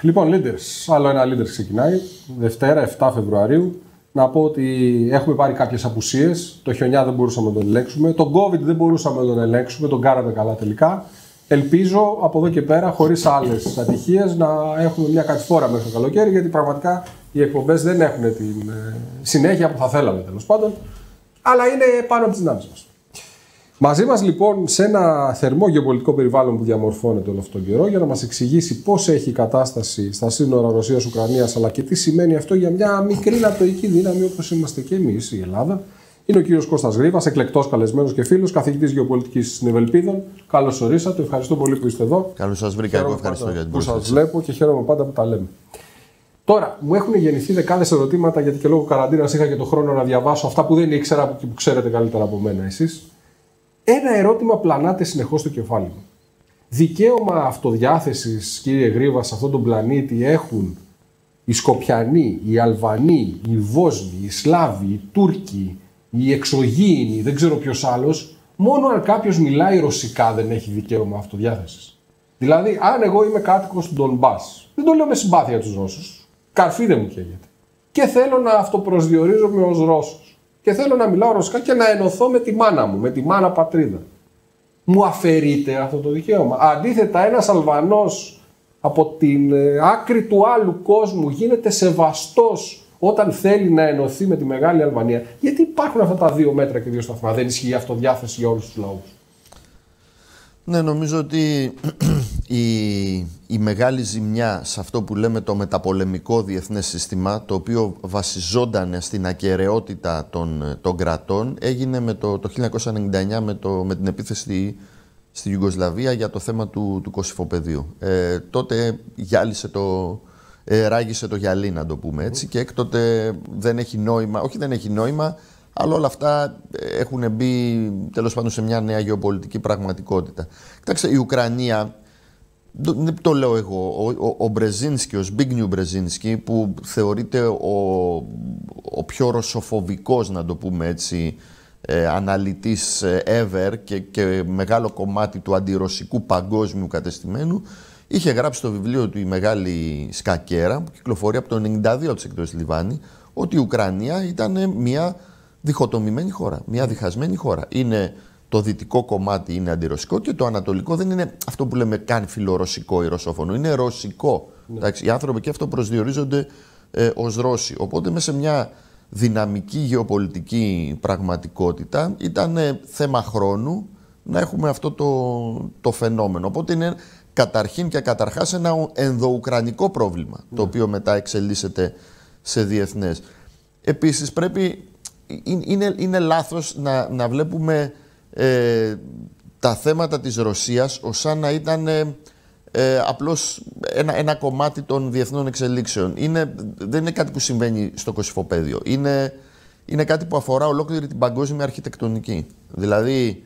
Λοιπόν, leaders. Άλλο ένα leaders ξεκινάει. Δευτέρα, 7 Φεβρουαρίου. Να πω ότι έχουμε πάρει κάποιες απουσίες. Το χιονιά δεν μπορούσαμε να τον ελέγξουμε. Τον COVID δεν μπορούσαμε να τον ελέγξουμε. Τον κάναμε καλά τελικά. Ελπίζω από εδώ και πέρα, χωρίς άλλες ατυχίες, να έχουμε μια κατηφόρα μέχρι το καλοκαίρι. Γιατί πραγματικά οι εκπομπές δεν έχουν την συνέχεια που θα θέλαμε, τέλος πάντων. Αλλά είναι πάνω από τις δυνάμεις μας. Μαζί μας λοιπόν σε ένα θερμό γεωπολιτικό περιβάλλον που διαμορφώνεται όλο αυτόν τον καιρό για να μας εξηγήσει πώς έχει η κατάσταση στα σύνορα Ρωσίας-Ουκρανίας αλλά και τι σημαίνει αυτό για μια μικρή νατοϊκή δύναμη όπως είμαστε και εμείς η Ελλάδα. Είναι ο κύριος Κώστας Γρήβας, εκλεκτός καλεσμένος και φίλος, καθηγητής γεωπολιτικής στην Ευελπίδων. Καλώς ορίσατε, ευχαριστώ πολύ που είστε εδώ. Καλώς σας βρήκα, εγώ ευχαριστώ για την πρόσκληση. Που σας βλέπω και χαίρομαι πάντα που τα λέμε. Τώρα, μου έχουν γεννηθεί δεκάδες ερωτήματα γιατί και λόγω καραντίνας είχα και τον χρόνο να διαβάσω αυτά που δεν ήξερα και που ξέρετε καλύτερα από μένα εσείς. Ένα ερώτημα πλανάται συνεχώς στο κεφάλι μου. Δικαίωμα αυτοδιάθεσης, κύριε Γρήβα, σε αυτόν τον πλανήτη έχουν οι Σκοπιανοί, οι Αλβανοί, οι Βόσνοι, οι Σλάβοι, οι Τούρκοι, οι εξωγήινοι, δεν ξέρω ποιος άλλος, μόνο αν κάποιος μιλάει ρωσικά δεν έχει δικαίωμα αυτοδιάθεσης. Δηλαδή, αν εγώ είμαι κάτοικος του Ντονμπάς, δεν το λέω με συμπάθεια τους Ρώσους, καρφί δεν μου καίγεται, και θέλω να αυτοπροσδιορίζομαι ως Ρώσος, και θέλω να μιλάω ρωσικά και να ενωθώ με τη μάνα μου, με τη μάνα πατρίδα. Μου αφαιρείται αυτό το δικαίωμα. Αντίθετα, ένας Αλβανός από την άκρη του άλλου κόσμου γίνεται σεβαστός όταν θέλει να ενωθεί με τη Μεγάλη Αλβανία. Γιατί υπάρχουν αυτά τα δύο μέτρα και δύο σταθμά. Δεν ισχύει αυτοδιάθεση για όλους τους λαούς. Ναι, νομίζω ότι η μεγάλη ζημιά σε αυτό που λέμε το μεταπολεμικό διεθνές σύστημα, το οποίο βασιζόταν στην ακεραιότητα των κρατών, έγινε με το 1999 με την επίθεση στη Ιουγκοσλαβία για το θέμα του Κωσυφοπεδίου. Τότε ράγισε το γυαλί, να το πούμε έτσι, και έκτοτε δεν έχει νόημα, όχι δεν έχει νόημα, αλλά όλα αυτά έχουν μπει τέλος πάντων σε μια νέα γεωπολιτική πραγματικότητα. Κοιτάξτε, η Ουκρανία, δεν το λέω εγώ, ο Μπρεζίνσκι, ο Ζμπίγνιου Μπρεζίνσκι, που θεωρείται ο πιο ρωσοφοβικός, να το πούμε έτσι, αναλυτής ever και μεγάλο κομμάτι του αντιρωσικού παγκόσμιου κατεστημένου, είχε γράψει στο βιβλίο του «Η Μεγάλη Σκακέρα», που κυκλοφορεί από το 1992 της εκδόσης Λιβάνη, ότι η Ουκρανία ήταν μια διχοτομημένη χώρα, μια διχασμένη χώρα. Είναι το δυτικό κομμάτι είναι αντιρωσικό και το ανατολικό δεν είναι αυτό που λέμε καν φιλορωσικό ή ρωσόφωνο, είναι ρωσικό. Ναι. Οι άνθρωποι και αυτό προσδιορίζονται ως Ρώσοι. Οπότε μέσα σε μια δυναμική γεωπολιτική πραγματικότητα ήταν θέμα χρόνου να έχουμε αυτό το φαινόμενο. Οπότε είναι καταρχήν και καταρχάς ένα ενδοουκρανικό πρόβλημα, το οποίο μετά εξελίσσεται σε διεθνές. Επίσης είναι λάθος να βλέπουμε τα θέματα της Ρωσίας ως σαν να ήταν απλώς ένα κομμάτι των διεθνών εξελίξεων. Δεν είναι κάτι που συμβαίνει στο Κωσυφοπαίδιο. Είναι κάτι που αφορά ολόκληρη την παγκόσμια αρχιτεκτονική. Δηλαδή,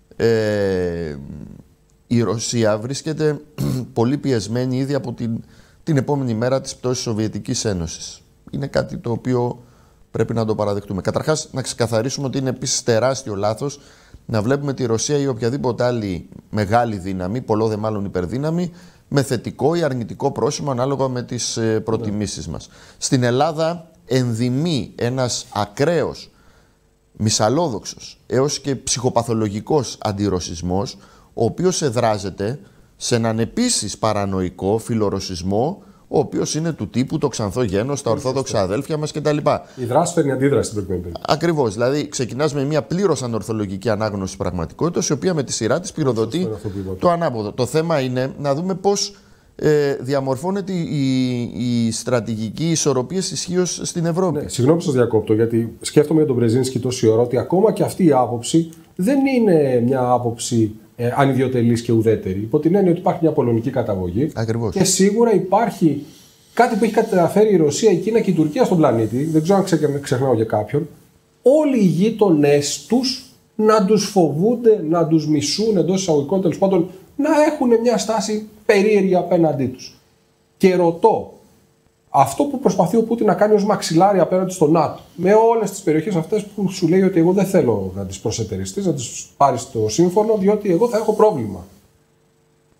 η Ρωσία βρίσκεται πολύ πιεσμένη ήδη από την επόμενη μέρα της πτώσης της Σοβιετικής Ένωσης. Είναι κάτι το οποίο πρέπει να το παραδεχτούμε. Καταρχάς, να ξεκαθαρίσουμε ότι είναι επίσης τεράστιο λάθος να βλέπουμε τη Ρωσία ή οποιαδήποτε άλλη μεγάλη δύναμη, πολλό δε μάλλον υπερδύναμη, με θετικό ή αρνητικό πρόσημο ανάλογα με τις προτιμήσεις μας. Στην Ελλάδα ενδυμεί ένας ακραίος, μυσαλλόδοξος έως και ψυχοπαθολογικός αντιρωσισμός, ο οποίος εδράζεται σε έναν επίσης παρανοϊκό φιλορωσισμό, ο οποίος είναι του τύπου το ξανθό γένος, τα ορθόδοξα αδέλφια μας κτλ. Η δράση φέρνει αντίδραση στην προκειμένη. Ακριβώς. Δηλαδή, ξεκινάς με μια πλήρως ανορθολογική ανάγνωση της πραγματικότητας, η οποία με τη σειρά της πυροδοτεί το ανάποδο. Το θέμα είναι να δούμε πώς διαμορφώνεται η στρατηγική ισορροπία ισχύως στην Ευρώπη. Ναι, συγγνώμη που σας διακόπτω, γιατί σκέφτομαι για τον Μπρεζίνσκι τόση ώρα ότι ακόμα και αυτή η άποψη δεν είναι μια άποψη ανιδιοτελής και ουδέτερη. Υπό την έννοια ότι υπάρχει μια πολωνική καταγωγή. Ακριβώς. Και σίγουρα υπάρχει κάτι που έχει καταφέρει η Ρωσία, η Κίνα και η Τουρκία στον πλανήτη. Δεν ξέρω αν ξεχνάω για κάποιον. Όλοι οι γείτονές τους να τους φοβούνται, να τους μισούν εντός εισαγωγικών, τέλος πάντων, να έχουν μια στάση περίεργη απέναντί τους. Και ρωτώ, αυτό που προσπαθεί ο Πούτιν να κάνει ως μαξιλάρι απέναντι στο ΝΑΤΟ, με όλες τις περιοχές αυτές που σου λέει ότι εγώ δεν θέλω να τις προσετεριστείς, να τις πάρεις στο σύμφωνο, διότι εγώ θα έχω πρόβλημα.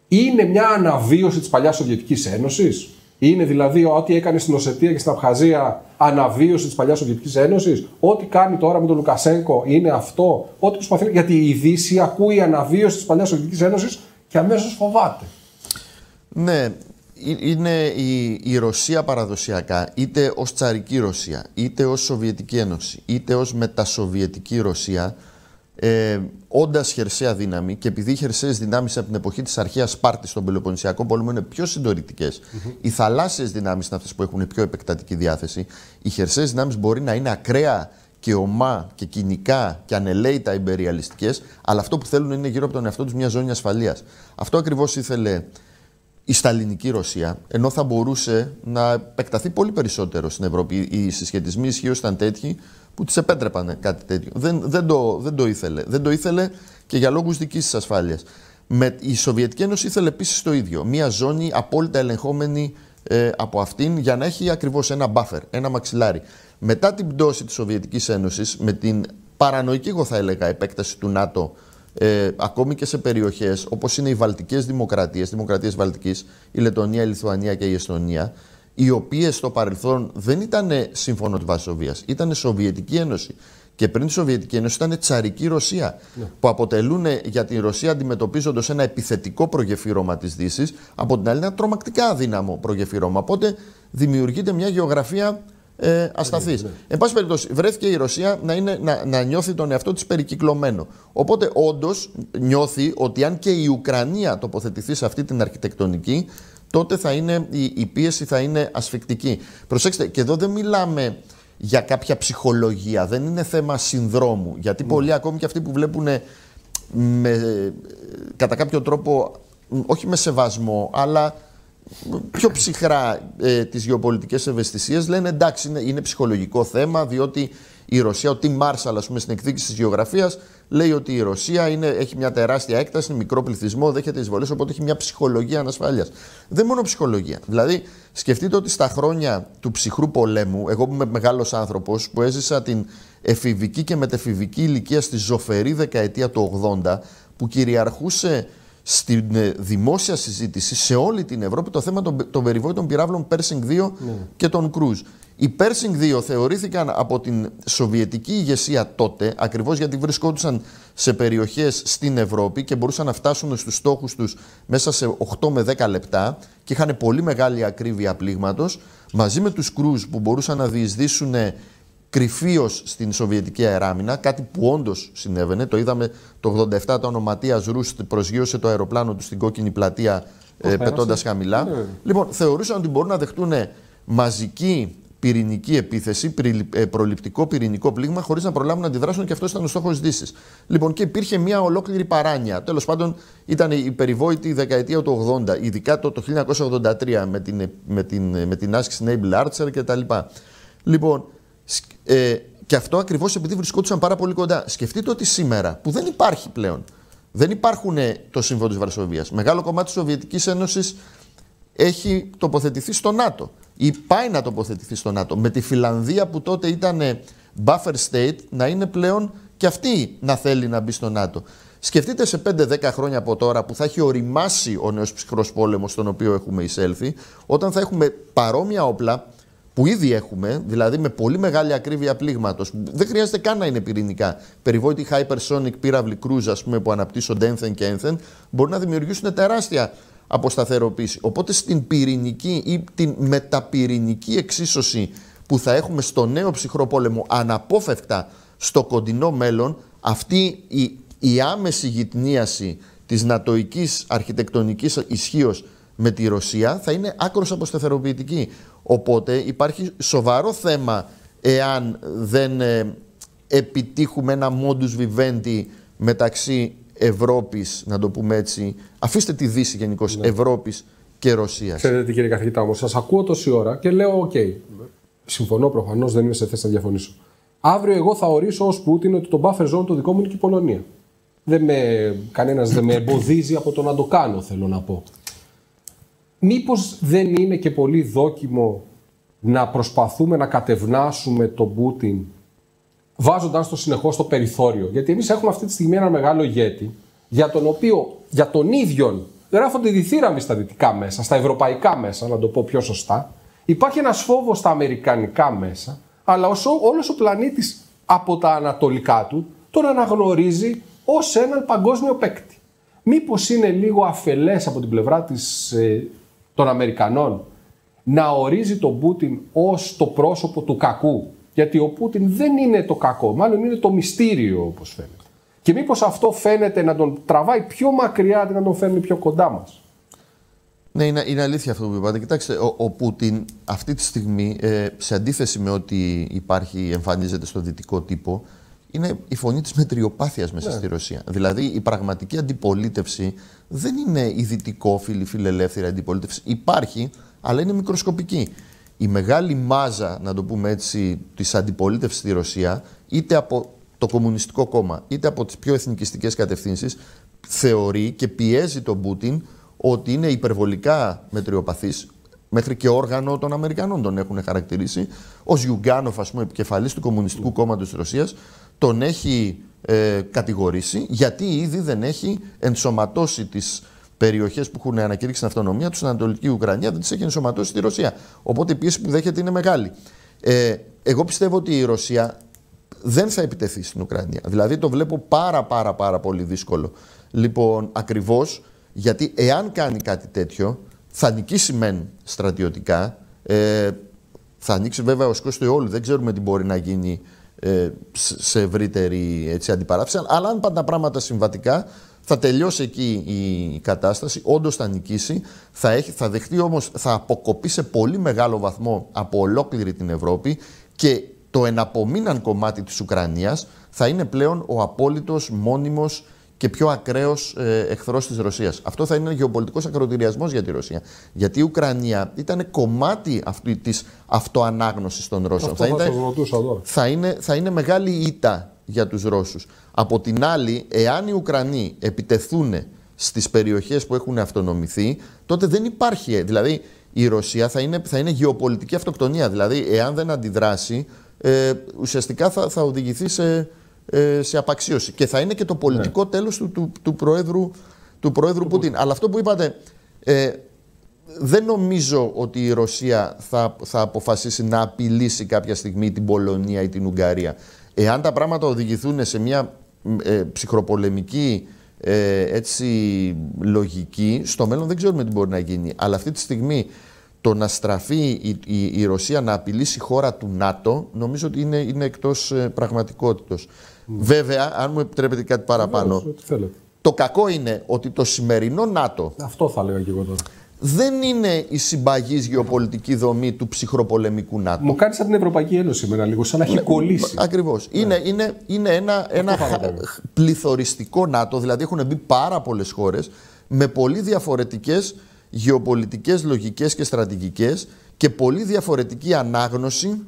είναι μια αναβίωση της παλιάς Σοβιετικής Ένωσης? Είναι δηλαδή ό,τι έκανε στην Οσετία και στην Абχαζία αναβίωση της παλιάς Σοβιετικής Ένωσης? Ό,τι κάνει τώρα με τον Λουκασένκο είναι αυτό? Ό,τι προσπαθεί. Γιατί η Δύση ακούει αναβίωση της παλιάς Σοβιετικής Ένωσης και αμέσως φοβάται. Ναι, είναι η Ρωσία παραδοσιακά, είτε ως τσαρική Ρωσία, είτε ως Σοβιετική Ένωση, είτε ως μετασοβιετική Ρωσία, όντας χερσαία δύναμη, και επειδή οι χερσαίες δυνάμεις από την εποχή της αρχαίας Σπάρτης στον Πελοποννησιακό πόλεμο είναι πιο συντορητικές, οι θαλάσσιες δυνάμεις είναι αυτές που έχουν πιο επεκτατική διάθεση. Οι χερσαίες δυνάμεις μπορεί να είναι ακραία και ομά και κοινικά και ανελαίητα ιμπεριαλιστικές, αλλά αυτό που θέλουν είναι γύρω από τον εαυτό τους μια ζώνη ασφαλείας. Αυτό ακριβώς ήθελε η σταλινική Ρωσία, ενώ θα μπορούσε να επεκταθεί πολύ περισσότερο στην Ευρώπη. Οι συσχετισμοί ισχύως ήταν τέτοιοι που της επέτρεπαν κάτι τέτοιο. Δεν το ήθελε. Δεν το ήθελε και για λόγους δικής της ασφάλειας. Η Σοβιετική Ένωση ήθελε επίσης το ίδιο. Μια ζώνη απόλυτα ελεγχόμενη από αυτήν, για να έχει ακριβώς ένα buffer, ένα μαξιλάρι. Μετά την πτώση της Σοβιετικής Ένωσης, με την παρανοϊκή, εγώ θα έλεγα, επέκταση του ΝΑΤΟ, ακόμη και σε περιοχές όπως είναι οι βαλτικές δημοκρατίες Βαλτικής, η Λετωνία, η Λιθουανία και η Εστονία, οι οποίες στο παρελθόν δεν ήταν σύμφωνο της Βαρσοβίας, ήταν Σοβιετική Ένωση. Και πριν τη Σοβιετική Ένωση ήταν τσαρική Ρωσία, που αποτελούν για την Ρωσία, αντιμετωπίζοντας ένα επιθετικό προγεφύρωμα της Δύσης, από την άλλη ένα τρομακτικά αδύναμο προγεφύρωμα. Οπότε δημιουργείται μια γεωγραφία ασταθής. Εν πάση περιπτώσει, βρέθηκε η Ρωσία να νιώθει τον εαυτό της περικυκλωμένο. Οπότε, όντως, νιώθει ότι αν και η Ουκρανία τοποθετηθεί σε αυτή την αρχιτεκτονική, τότε η πίεση θα είναι ασφικτική. Προσέξτε, και εδώ δεν μιλάμε για κάποια ψυχολογία, δεν είναι θέμα συνδρόμου. Γιατί πολλοί, ακόμη και αυτοί που βλέπουν κατά κάποιο τρόπο, όχι με σεβασμό, αλλά πιο ψυχρά τις γεωπολιτικές ευαισθησίες, λένε εντάξει, είναι ψυχολογικό θέμα, διότι η Ρωσία, ο Τιμ Μάρσαλ, ας πούμε, στην εκδίκηση της γεωγραφίας, λέει ότι η Ρωσία έχει μια τεράστια έκταση, είναι μικρό πληθυσμό, δέχεται εισβολές, οπότε έχει μια ψυχολογία ανασφάλειας. Δεν μόνο ψυχολογία. Δηλαδή, σκεφτείτε ότι στα χρόνια του ψυχρού πολέμου, εγώ που είμαι μεγάλος άνθρωπος, που έζησα την εφηβική και μετεφηβική ηλικία στη ζωφερή δεκαετία του 80, που κυριαρχούσε στην δημόσια συζήτηση σε όλη την Ευρώπη το θέμα των περιβόητων πυράβλων Pershing 2 και των Κρούζ. Οι Pershing 2 θεωρήθηκαν από την σοβιετική ηγεσία τότε, ακριβώς γιατί βρισκόντουσαν σε περιοχές στην Ευρώπη και μπορούσαν να φτάσουν στους στόχους τους μέσα σε 8 με 10 λεπτά και είχαν πολύ μεγάλη ακρίβεια πλήγματος, μαζί με τους Κρούζ που μπορούσαν να διεισδύσουν κρυφίως στην Σοβιετική αεράμινα, κάτι που όντως συνέβαινε. Το είδαμε το 87 όταν ο Ματίας Ρούστ προσγείωσε το αεροπλάνο του στην Κόκκινη Πλατεία πετώντας χαμηλά. Λοιπόν, θεωρούσαν ότι μπορούν να δεχτούν μαζική πυρηνική επίθεση, προληπτικό πυρηνικό πλήγμα, χωρίς να προλάβουν να αντιδράσουν, και αυτός ήταν ο στόχος της Δύσης. Λοιπόν, και υπήρχε μια ολόκληρη παράνοια. Τέλος πάντων, ήταν η περιβόητη δεκαετία του 80, ειδικά το 1983 με την άσκηση Naval Archer κτλ. Λοιπόν, και αυτό ακριβώς επειδή βρισκόντουσαν πάρα πολύ κοντά. Σκεφτείτε ότι σήμερα, που δεν υπάρχει πλέον, δεν υπάρχουν το Σύμβολο της Βαρσοβίας. Μεγάλο κομμάτι της Σοβιετικής Ένωσης έχει τοποθετηθεί στο ΝΑΤΟ ή πάει να τοποθετηθεί στο ΝΑΤΟ. Με τη Φιλανδία που τότε ήταν buffer state να είναι πλέον και αυτή να θέλει να μπει στο ΝΑΤΟ. Σκεφτείτε σε 5-10 χρόνια από τώρα που θα έχει οριμάσει ο νέος ψυχρός πόλεμος στον οποίο έχουμε εισέλθει, όταν θα έχουμε παρόμοια όπλα που ήδη έχουμε, δηλαδή με πολύ μεγάλη ακρίβεια πλήγματος. Δεν χρειάζεται καν να είναι πυρηνικά. Περιβόητοι hypersonic πύραυλοι cruise, ας πούμε, που αναπτύσσονται ένθεν και ένθεν, μπορούν να δημιουργήσουν τεράστια αποσταθεροποίηση. Οπότε στην πυρηνική ή την μεταπυρηνική εξίσωση που θα έχουμε στο νέο ψυχρό πόλεμο, αναπόφευκτα στο κοντινό μέλλον, αυτή η άμεση γυτνίαση της νατοικής αρχιτεκτονικής ισχύως με τη Ρωσία θα είναι άκρως αποσταθεροποιητική. Οπότε υπάρχει σοβαρό θέμα εάν δεν επιτύχουμε ένα modus vivendi μεταξύ Ευρώπης, να το πούμε έτσι, αφήστε τη Δύση γενικώς, Ευρώπης και Ρωσίας. Ξέρετε κύριε καθηγητά όμως, σας ακούω τόση ώρα και λέω οκ, συμφωνώ προφανώς, δεν είμαι σε θέση να διαφωνήσω. Αύριο εγώ θα ορίσω ως Πούτιν ότι το buffer zone το δικό μου είναι και η Πολωνία. Κανένας δεν με εμποδίζει από το να το κάνω, θέλω να πω. Μήπως δεν είναι και πολύ δόκιμο να προσπαθούμε να κατευνάσουμε τον Πούτιν βάζοντας το συνεχώς στο περιθώριο? Γιατί εμείς έχουμε αυτή τη στιγμή έναν μεγάλο ηγέτη για τον ίδιο γράφονται διθύραμοι στα δυτικά μέσα, στα ευρωπαϊκά μέσα, να το πω πιο σωστά. Υπάρχει ένας φόβος στα αμερικανικά μέσα, αλλά όλος ο πλανήτης από τα ανατολικά του τον αναγνωρίζει ως έναν παγκόσμιο παίκτη. Μήπως είναι λίγο αφελές από την πλευρά των Αμερικανών να ορίζει τον Πούτιν ως το πρόσωπο του κακού? Γιατί ο Πούτιν δεν είναι το κακό, μάλλον είναι το μυστήριο, όπως φαίνεται. Και μήπως αυτό φαίνεται να τον τραβάει πιο μακριά αντί να τον φέρνει πιο κοντά μας? Ναι, είναι αλήθεια αυτό που είπατε. Κοιτάξτε, ο Πούτιν αυτή τη στιγμή, σε αντίθεση με ό,τι εμφανίζεται στο δυτικό τύπο, είναι η φωνή της μετριοπάθειας μέσα στη Ρωσία. Δηλαδή, η πραγματική αντιπολίτευση δεν είναι η δυτικόφιλη, φιλελεύθερη αντιπολίτευση. Υπάρχει, αλλά είναι μικροσκοπική. Η μεγάλη μάζα, να το πούμε έτσι, της αντιπολίτευσης στη Ρωσία, είτε από το Κομμουνιστικό Κόμμα, είτε από τις πιο εθνικιστικές κατευθύνσεις, θεωρεί και πιέζει τον Πούτιν ότι είναι υπερβολικά μετριοπαθής. Μέχρι και όργανο των Αμερικανών τον έχουν χαρακτηρίσει. Ο Ζιουγκάνοφ, ας πούμε, επικεφαλής του Κομμουνιστικού Κόμματος της Ρωσίας, τον έχει κατηγορήσει γιατί ήδη δεν έχει ενσωματώσει τις περιοχές που έχουν ανακηρύξει την αυτονομία του στην Ανατολική Ουκρανία, δεν τις έχει ενσωματώσει στη Ρωσία. Οπότε η πίεση που δέχεται είναι μεγάλη. Εγώ πιστεύω ότι η Ρωσία δεν θα επιτεθεί στην Ουκρανία. Δηλαδή το βλέπω πάρα πολύ δύσκολο. Λοιπόν, ακριβώς γιατί εάν κάνει κάτι τέτοιο, θα νικήσει μεν στρατιωτικά, θα ανοίξει βέβαια ο σκός του αιώλου, δεν ξέρουμε τι μπορεί να γίνει σε ευρύτερη αντιπαράθεση, αλλά αν πάνε τα πράγματα συμβατικά, θα τελειώσει εκεί η κατάσταση, όντως θα νικήσει, θα δεχτεί όμως, θα αποκοπεί σε πολύ μεγάλο βαθμό από ολόκληρη την Ευρώπη και το εναπομείναν κομμάτι της Ουκρανίας θα είναι πλέον ο απόλυτος, μόνιμος και πιο ακραίος εχθρός της Ρωσίας. Αυτό θα είναι γεωπολιτικός ακροτηριασμός για τη Ρωσία. Γιατί η Ουκρανία ήταν κομμάτι αυτή της αυτοανάγνωσης των Ρώσων. Θα είναι μεγάλη ήττα για τους Ρώσους. Από την άλλη, εάν οι Ουκρανοί επιτεθούν στις περιοχές που έχουν αυτονομηθεί, τότε δεν υπάρχει. Δηλαδή, η Ρωσία θα είναι γεωπολιτική αυτοκτονία. Δηλαδή, εάν δεν αντιδράσει, ουσιαστικά θα οδηγηθεί σε απαξίωση. Και θα είναι και το πολιτικό τέλος του Προέδρου Πούτιν. Αλλά αυτό που είπατε, δεν νομίζω ότι η Ρωσία θα αποφασίσει να απειλήσει κάποια στιγμή την Πολωνία ή την Ουγγαρία. Εάν τα πράγματα οδηγηθούν σε μια ψυχροπολεμική λογική, στο μέλλον δεν ξέρουμε τι μπορεί να γίνει. Αλλά αυτή τη στιγμή το να στραφεί η Ρωσία να απειλήσει χώρα του ΝΑΤΟ, νομίζω ότι είναι εκτός πραγματικότητος. Βέβαια, αν μου επιτρέπετε κάτι παραπάνω, το κακό είναι ότι το σημερινό ΝΑΤΟ, αυτό θα λέγα και εγώ τώρα, δεν είναι η συμπαγής γεωπολιτική δομή του ψυχροπολεμικού ΝΑΤΟ. Μου κάνει σαν την Ευρωπαϊκή Ένωση εμένα λίγο, σαν να έχει κολλήσει. Ακριβώς. Είναι ένα πληθωριστικό ΝΑΤΟ, δηλαδή έχουν μπει πάρα πολλές χώρες με πολύ διαφορετικές γεωπολιτικές λογικές και στρατηγικές και πολύ διαφορετική ανάγνωση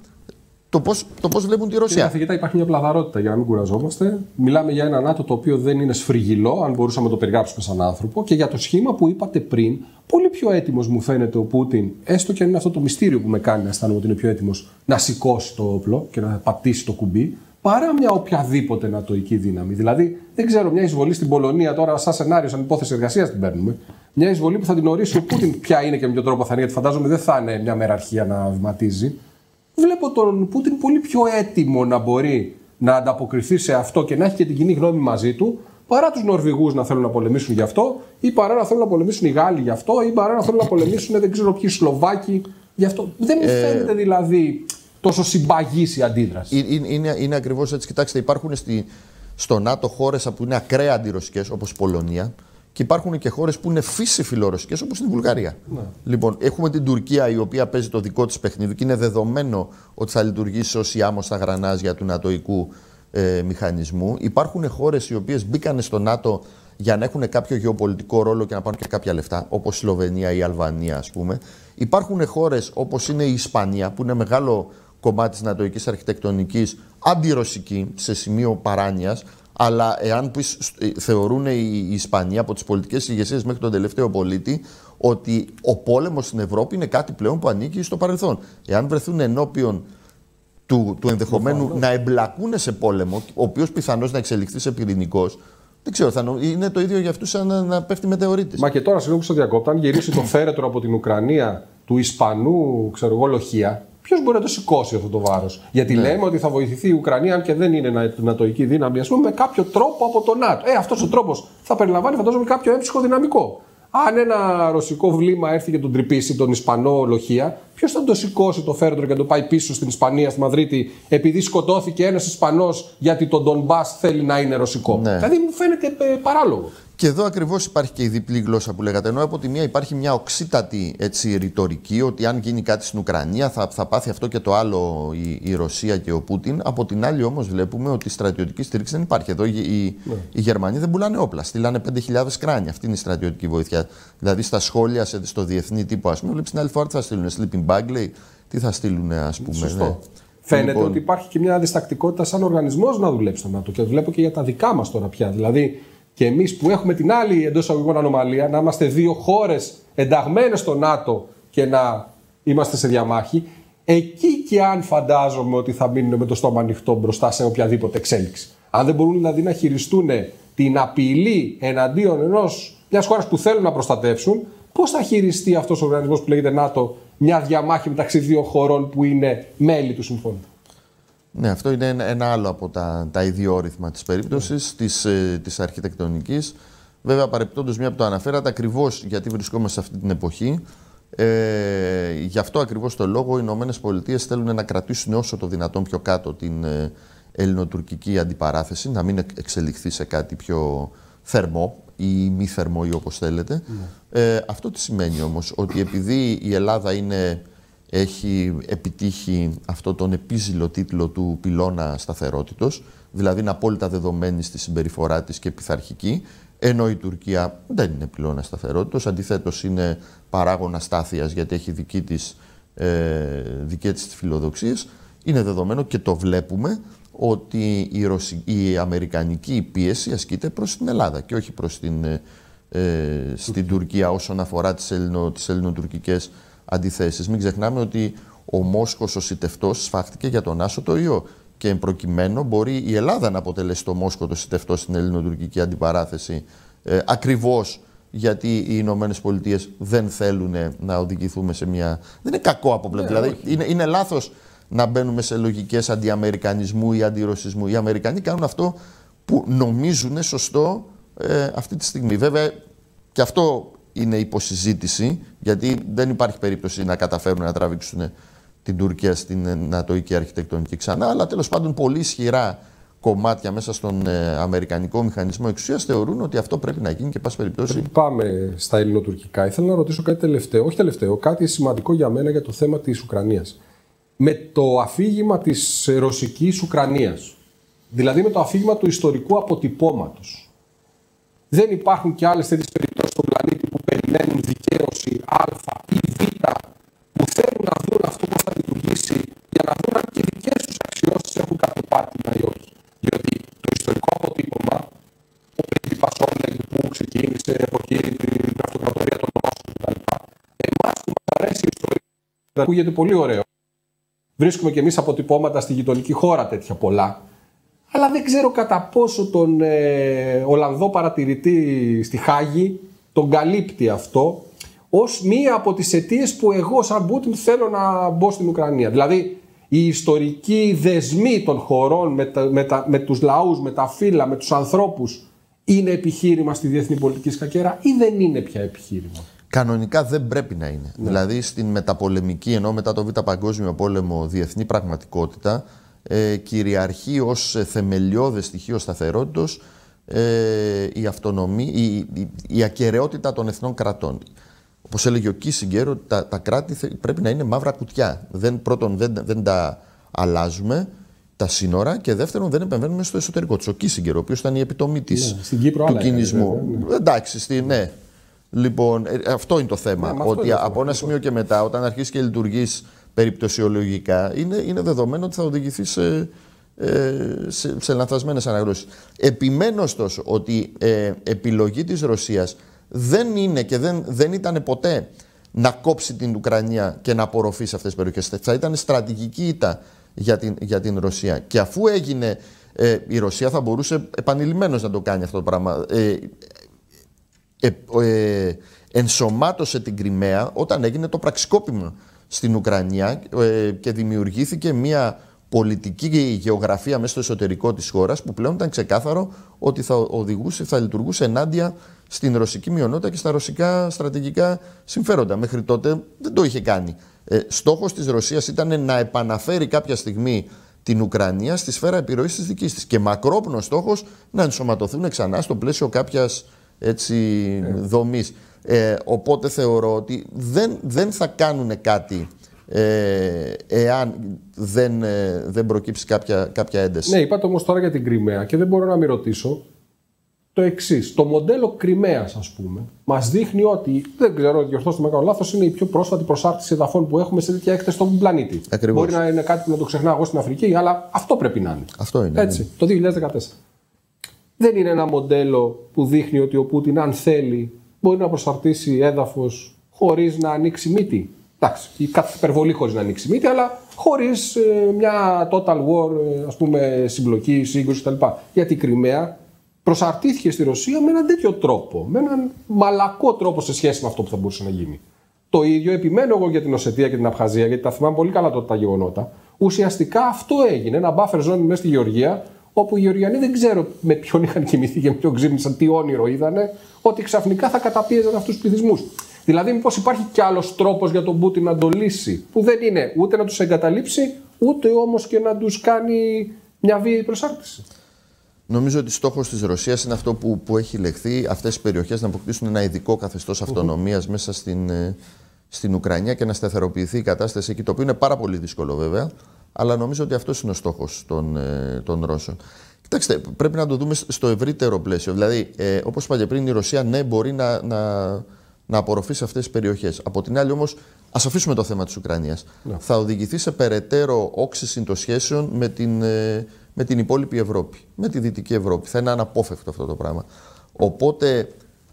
το πώς βλέπουν τη Ρωσία. Κύριε καθηγητά, υπάρχει μια πλαθαρότητα για να μην κουραζόμαστε. Μιλάμε για ένα ΝΑΤΟ το οποίο δεν είναι σφριγγυλό, αν μπορούσαμε να το περιγράψουμε σαν άνθρωπο, και για το σχήμα που είπατε πριν, πολύ πιο έτοιμος μου φαίνεται ο Πούτιν, έστω και αν είναι αυτό το μυστήριο που με κάνει να αισθάνομαι ότι είναι πιο έτοιμος να σηκώσει το όπλο και να πατήσει το κουμπί, παρά μια οποιαδήποτε νατοϊκή δύναμη. Δηλαδή, δεν ξέρω, μια εισβολή στην Πολωνία τώρα, σαν σενάριο, σαν υπόθεση εργασίας την παίρνουμε. Μια εισβολή που θα την ορίσει ο Πούτιν ποια είναι και με ποιο τρόπο θα είναι, γιατί φαντάζομαι δεν θα είναι μια μεραρχία να βηματίζει. Βλέπω τον Πούτιν πολύ πιο έτοιμο να μπορεί να ανταποκριθεί σε αυτό και να έχει και την κοινή γνώμη μαζί του, παρά τους Νορβηγούς να θέλουν να πολεμήσουν γι' αυτό, ή παρά να θέλουν να πολεμήσουν οι Γάλλοι γι' αυτό, ή παρά να θέλουν να πολεμήσουν δεν ξέρω ποιοι Σλοβάκοι γι' αυτό. Δεν μου φαίνεται δηλαδή τόσο συμπαγής η αντίδραση. Είναι ακριβώς έτσι. Κοιτάξτε, υπάρχουν στο ΝΑΤΟ χώρες που είναι ακραία αντιρωσικές, όπως η Πολωνία, και υπάρχουν και χώρες που είναι φύση φιλορωσικές, όπως είναι η Βουλγαρία. Ναι. Λοιπόν, έχουμε την Τουρκία, η οποία παίζει το δικό της παιχνίδι και είναι δεδομένο ότι θα λειτουργήσει ως η άμμος στα γρανάζια του νατοϊκού μηχανισμού. Υπάρχουν χώρες οι οποίες μπήκαν στο ΝΑΤΟ για να έχουν κάποιο γεωπολιτικό ρόλο και να πάρουν και κάποια λεφτά, όπως η Σλοβενία ή η Αλβανία, ας πούμε. Υπάρχουν χώρες όπως είναι η Ισπανία, που είναι μεγάλο κομμάτι της νατοϊκής αρχιτεκτονικής, αντιρωσική, σε σημείο παράνοιας. Αλλά εάν θεωρούν οι Ισπανοί από τις πολιτικές ηγεσίες μέχρι τον τελευταίο πολίτη ότι ο πόλεμος στην Ευρώπη είναι κάτι πλέον που ανήκει στο παρελθόν. Εάν βρεθούν ενώπιον του ενδεχομένου να εμπλακούν σε πόλεμο, ο οποίος πιθανώς να εξελιχθεί σε πυρηνικός, Δεν ξέρω, είναι το ίδιο για αυτούς σαν να πέφτει μετεωρίτης. Μα και τώρα, συγγνώμη που σας διακόπτω, αν γυρίσει το φέρετρο από την Ουκρανία του Ισπανού, ξέρω εγώ, λοχεία, ποιος μπορεί να το σηκώσει αυτό το βάρος? Γιατί λέμε ότι θα βοηθηθεί η Ουκρανία, αν και δεν είναι νατοϊκή δύναμη, ας πούμε, με κάποιο τρόπο από το ΝΑΤΟ. Αυτός ο τρόπος θα περιλαμβάνει, φαντάζομαι, κάποιο έμψυχο δυναμικό. Αν ένα ρωσικό βλήμα έρθει και τον τρυπήσει τον Ισπανό λοχεία, ποιος θα το σηκώσει το φέρετρο και να το πάει πίσω στην Ισπανία, στη Μαδρίτη, επειδή σκοτώθηκε ένας Ισπανός γιατί το Ντονμπάς θέλει να είναι ρωσικό? Δηλαδή μου φαίνεται παράλογο. Και εδώ ακριβώς υπάρχει και η διπλή γλώσσα που λέγατε. Ενώ από τη μία υπάρχει μια οξύτατη ρητορική ότι αν γίνει κάτι στην Ουκρανία θα πάθει αυτό και το άλλο η Ρωσία και ο Πούτιν. Από την άλλη όμως βλέπουμε ότι στρατιωτική στήριξη δεν υπάρχει. Εδώ οι Γερμανοί δεν πουλάνε όπλα. Στείλανε 5.000 κράνια. Αυτή είναι η στρατιωτική βοήθεια. Δηλαδή στα σχόλια, στο διεθνή τύπο, ας πούμε, βλέπεις την άλλη φορά τι θα στείλουν. Sleeping bag, λέει, τι θα στείλουν, ας πούμε. Σωστό. Φαίνεται ότι υπάρχει και μια διστακτικότητα σαν οργανισμός να δουλέψει στο ΝΑΤΟ. Και το βλέπω και για τα δικά μας τώρα πια. Δηλαδή, και εμείς που έχουμε την άλλη εντός εισαγωγικών ανομαλία, να είμαστε δύο χώρες ενταγμένες στο ΝΑΤΟ και να είμαστε σε διαμάχη, εκεί και αν φαντάζομαι ότι θα μείνουν με το στόμα ανοιχτό μπροστά σε οποιαδήποτε εξέλιξη. Αν δεν μπορούν δηλαδή να χειριστούν την απειλή εναντίον μιας χώρας που θέλουν να προστατεύσουν, πώς θα χειριστεί αυτός ο οργανισμός που λέγεται ΝΑΤΟ μια διαμάχη μεταξύ δύο χωρών που είναι μέλη του συμφώνου? Ναι, αυτό είναι ένα άλλο από τα ιδιόρυθμα της περίπτωσης, της αρχιτεκτονικής. Βέβαια, παρεπιπτόντως, μία που το αναφέρατε, ακριβώς γιατί βρισκόμαστε σε αυτή την εποχή, γι' αυτό ακριβώς το λόγο οι ΗΠΑ θέλουν να κρατήσουν όσο το δυνατόν πιο κάτω την ελληνοτουρκική αντιπαράθεση, να μην εξελιχθεί σε κάτι πιο θερμό ή μη θερμό ή όπως θέλετε. Αυτό τι σημαίνει όμως? Ότι επειδή η Ελλάδα έχει επιτύχει αυτό τον επίζηλο τίτλο του πυλώνα σταθερότητος, δηλαδή είναι απόλυτα δεδομένη στη συμπεριφορά της και πειθαρχική, ενώ η Τουρκία δεν είναι πυλώνα σταθερότητος, αντιθέτως είναι παράγωνα στάθειας γιατί έχει δικές της φιλοδοξίες. Είναι δεδομένο και το βλέπουμε ότι η αμερικανική πίεση ασκείται προς την Ελλάδα και όχι προς στην Τουρκία όσον αφορά τις ελληνοτουρκικές αντιθέσεις. Μην ξεχνάμε ότι ο Μόσχος ο σιτευτός σφάχτηκε για τον άσωτο ιό και εν προκειμένου μπορεί η Ελλάδα να αποτελέσει το Μόσχο το σιτευτό στην ελληνοτουρκική αντιπαράθεση, ακριβώς γιατί οι Ηνωμένες Πολιτείες δεν θέλουν να οδηγηθούμε σε μια... Δεν είναι κακό από πλευρά. Δηλαδή είναι λάθος να μπαίνουμε σε λογικές αντιαμερικανισμού ή αντιρωσισμού. Οι Αμερικανοί κάνουν αυτό που νομίζουν σωστό αυτή τη στιγμή. Βέβαια και αυτό είναι υποσυζήτηση, γιατί δεν υπάρχει περίπτωση να καταφέρουν να τραβήξουν την Τουρκία στην νατοϊκή αρχιτεκτονική ξανά, αλλά τέλος πάντων πολύ ισχυρά κομμάτια μέσα στον αμερικανικό μηχανισμό εξουσίας θεωρούν ότι αυτό πρέπει να γίνει και πάση περιπτώσει. Πριν πάμε στα ελληνοτουρκικά, ήθελα να ρωτήσω κάτι τελευταίο, όχι τελευταίο, κάτι σημαντικό για μένα για το θέμα της Ουκρανίας. Με το αφήγημα της ρωσικής Ουκρανίας, δηλαδή με το αφήγημα του ιστορικού αποτυπώματος, δεν υπάρχουν και άλλες τέτοιες περιπτώσεις στον πλανήτη που περιμένουν δικαίωση Α ή Β, που θέλουν να δουν αυτό πώς θα λειτουργήσει για να δουν αν και οι δικές τους αξιώσεις έχουν κάποιο πάτημα ή όχι? Διότι το ιστορικό αποτύπωμα, ο πρίγκιπας Όλεγ που ξεκίνησε από εκεί την αυτοκρατορία των Ρώσων κτλ. Εμάς που μας αρέσει η ιστορία, ακούγεται πολύ ωραίο. Βρίσκουμε και εμείς αποτυπώματα στη γειτονική χώρα τέτοια πολλά. Αλλά δεν ξέρω κατά πόσο τον Ολλανδό παρατηρητή στη Χάγη τον καλύπτει αυτό ως μία από τις αιτίες που εγώ σαν Πούτιν θέλω να μπω στην Ουκρανία. Δηλαδή οι ιστορικοί δεσμοί των χωρών με τους λαούς, με τα φύλλα, με τους ανθρώπους είναι επιχείρημα στη διεθνή πολιτική σκακέρα ή δεν είναι πια επιχείρημα? Κανονικά δεν πρέπει να είναι. Ναι. Δηλαδή στην μεταπολεμική, ενώ μετά το Β' Παγκόσμιο Πόλεμο, διεθνή πραγματικότητα, κυριαρχεί ως θεμελιώδες στοιχείο σταθερότητος η αυτονομία, η ακεραιότητα των εθνών κρατών. Όπως έλεγε ο Κίσιγκερ, ότι τα κράτη πρέπει να είναι μαύρα κουτιά. Πρώτον, δεν τα αλλάζουμε τα σύνορα και δεύτερον, δεν επεμβαίνουμε στο εσωτερικό τους. Ο Κίσιγκερ, ο οποίος ήταν η επιτομή του κινησμού. Εντάξει, ναι. Λοιπόν, αυτό είναι το θέμα. Ότι από ένα σημείο και μετά, όταν αρχίσει και λειτουργείς περιπτωσιολογικά, είναι δεδομένο ότι θα οδηγηθεί σε λανθασμένες αναγνώσεις. Επιμένω ωστόσο ότι επιλογή της Ρωσίας δεν είναι και δεν ήταν ποτέ να κόψει την Ουκρανία και να απορροφήσει αυτές τις περιοχές. Θα ήταν στρατηγική ήττα για την Ρωσία. Και αφού έγινε Η Ρωσία θα μπορούσε επανειλημμένως να το κάνει αυτό το πράγμα. Ενσωμάτωσε την Κριμαία όταν έγινε το πραξικόπημα στην Ουκρανία και δημιουργήθηκε μια πολιτική γεωγραφία μέσα στο εσωτερικό της χώρας που πλέον ήταν ξεκάθαρο ότι θα λειτουργούσε ενάντια στην ρωσική μειονότητα και στα ρωσικά στρατηγικά συμφέροντα. Μέχρι τότε δεν το είχε κάνει. Στόχος της Ρωσίας ήταν να επαναφέρει κάποια στιγμή την Ουκρανία στη σφαίρα επιρροής της δικής της και μακρόπνος στόχος να ενσωματωθούν ξανά στο πλαίσιο κάποιας δομής. Οπότε θεωρώ ότι δεν θα κάνουν κάτι εάν δεν προκύψει κάποια ένταση. Ναι, είπατε όμως τώρα για την Κριμαία και δεν μπορώ να μην ρωτήσω το εξής. Το μοντέλο Κριμαίας, ας πούμε, μας δείχνει ότι, δεν ξέρω, διορθώστε με κάνω λάθος, είναι η πιο πρόσφατη προσάρτηση εδαφών που έχουμε σε τέτοια έκταση στον πλανήτη. Ακριβώς. Μπορεί να είναι κάτι που να το ξεχνάω εγώ στην Αφρική, αλλά αυτό πρέπει να είναι. Αυτό είναι. Έτσι, το 2014. Δεν είναι ένα μοντέλο που δείχνει ότι ο Πούτιν, αν θέλει, μπορεί να προσαρτήσει έδαφος χωρίς να ανοίξει μύτη. Εντάξει, κάθε υπερβολή χωρίς να ανοίξει μύτη, αλλά χωρίς μια total war, ας πούμε, συμπλοκή, σύγκρουση κτλ. Γιατί η Κριμαία προσαρτήθηκε στη Ρωσία με έναν τέτοιο τρόπο, με έναν μαλακό τρόπο σε σχέση με αυτό που θα μπορούσε να γίνει. Το ίδιο επιμένω εγώ για την Οσετία και την Абχαζία, γιατί τα θυμάμαι πολύ καλά τότε τα γεγονότα. Ουσιαστικά αυτό έγινε, ένα buffer zone μέσα στη Γεωργία, όπου οι Γεωργιανοί δεν ξέρω με ποιον είχαν κοιμηθεί και με ποιον ξύπνησαν, τι όνειρο είδανε, ότι ξαφνικά θα καταπίεζαν αυτούς τους πληθυσμούς. Δηλαδή, μήπως υπάρχει κι άλλος τρόπος για τον Πούτιν να το λύσει, που δεν είναι ούτε να τους εγκαταλείψει, ούτε όμως και να τους κάνει μια βίαιη προσάρτηση. Νομίζω ότι στόχος της Ρωσίας είναι αυτό που έχει λεχθεί, αυτές οι περιοχές να αποκτήσουν ένα ειδικό καθεστώς αυτονομίας μέσα στην Ουκρανία και να σταθεροποιηθεί η κατάσταση εκεί, το οποίο είναι πάρα πολύ δύσκολο βέβαια, αλλά νομίζω ότι αυτός είναι ο στόχος των Ρώσων. Κοιτάξτε, πρέπει να το δούμε στο ευρύτερο πλαίσιο. Δηλαδή, όπως είπα και πριν, η Ρωσία ναι, μπορεί να απορροφήσει αυτές τις περιοχές. Από την άλλη, όμως, ας αφήσουμε το θέμα της Ουκρανίας. Ναι. Θα οδηγηθεί σε περαιτέρω όξυση των σχέσεων με την υπόλοιπη Ευρώπη, με τη Δυτική Ευρώπη. Θα είναι αναπόφευκτο αυτό το πράγμα. Οπότε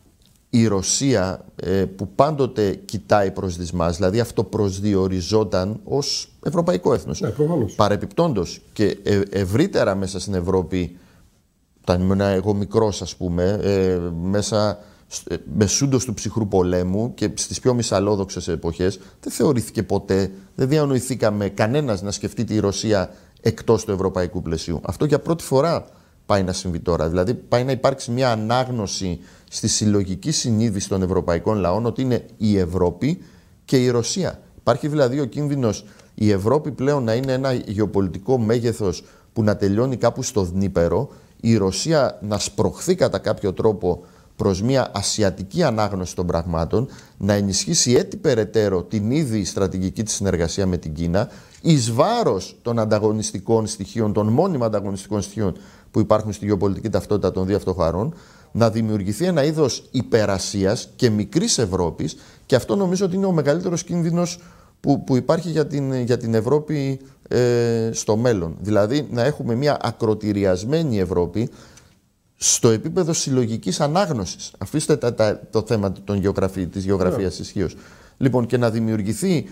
η Ρωσία που πάντοτε κοιτάει προς δυσμάς, δηλαδή αυτοπροσδιοριζόταν ως ευρωπαϊκό έθνος. Ναι, παρεπιπτόντως και ευρύτερα μέσα στην Ευρώπη, όταν ήμουν εγώ μικρός ας πούμε, μέσα μεσούντος του ψυχρού πολέμου και στις πιο μυσαλλόδοξες εποχές, δεν θεωρήθηκε ποτέ, δεν διανοηθήκαμε κανένας να σκεφτεί τη Ρωσία εκτός του ευρωπαϊκού πλαισίου. Αυτό για πρώτη φορά πάει να συμβεί τώρα. Δηλαδή πάει να υπάρξει μια ανάγνωση στη συλλογική συνείδηση των ευρωπαϊκών λαών ότι είναι η Ευρώπη και η Ρωσία. Υπάρχει δηλαδή ο κίνδυνος η Ευρώπη πλέον να είναι ένα γεωπολιτικό μέγεθος που να τελειώνει κάπου στο Δνήπερο, η Ρωσία να σπρωχθεί κατά κάποιο τρόπο προς μια ασιατική ανάγνωση των πραγμάτων, να ενισχύσει έτσι περαιτέρω την ήδη στρατηγική της συνεργασία με την Κίνα, εις βάρος των ανταγωνιστικών στοιχείων, των μόνιμα ανταγωνιστικών στοιχείων που υπάρχουν στη γεωπολιτική ταυτότητα των δύο αυτοχαρών, να δημιουργηθεί ένα είδος υπερασίας και μικρής Ευρώπης, και αυτό νομίζω ότι είναι ο μεγαλύτερος κίνδυνος που υπάρχει για την Ευρώπη στο μέλλον. Δηλαδή να έχουμε μια ακροτηριασμένη Ευρώπη στο επίπεδο συλλογικής ανάγνωσης. Αφήστε το θέμα της γεωγραφίας ισχύως. Λοιπόν, και να δημιουργηθεί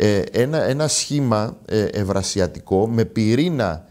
ένα σχήμα ευρασιατικό με πυρήνα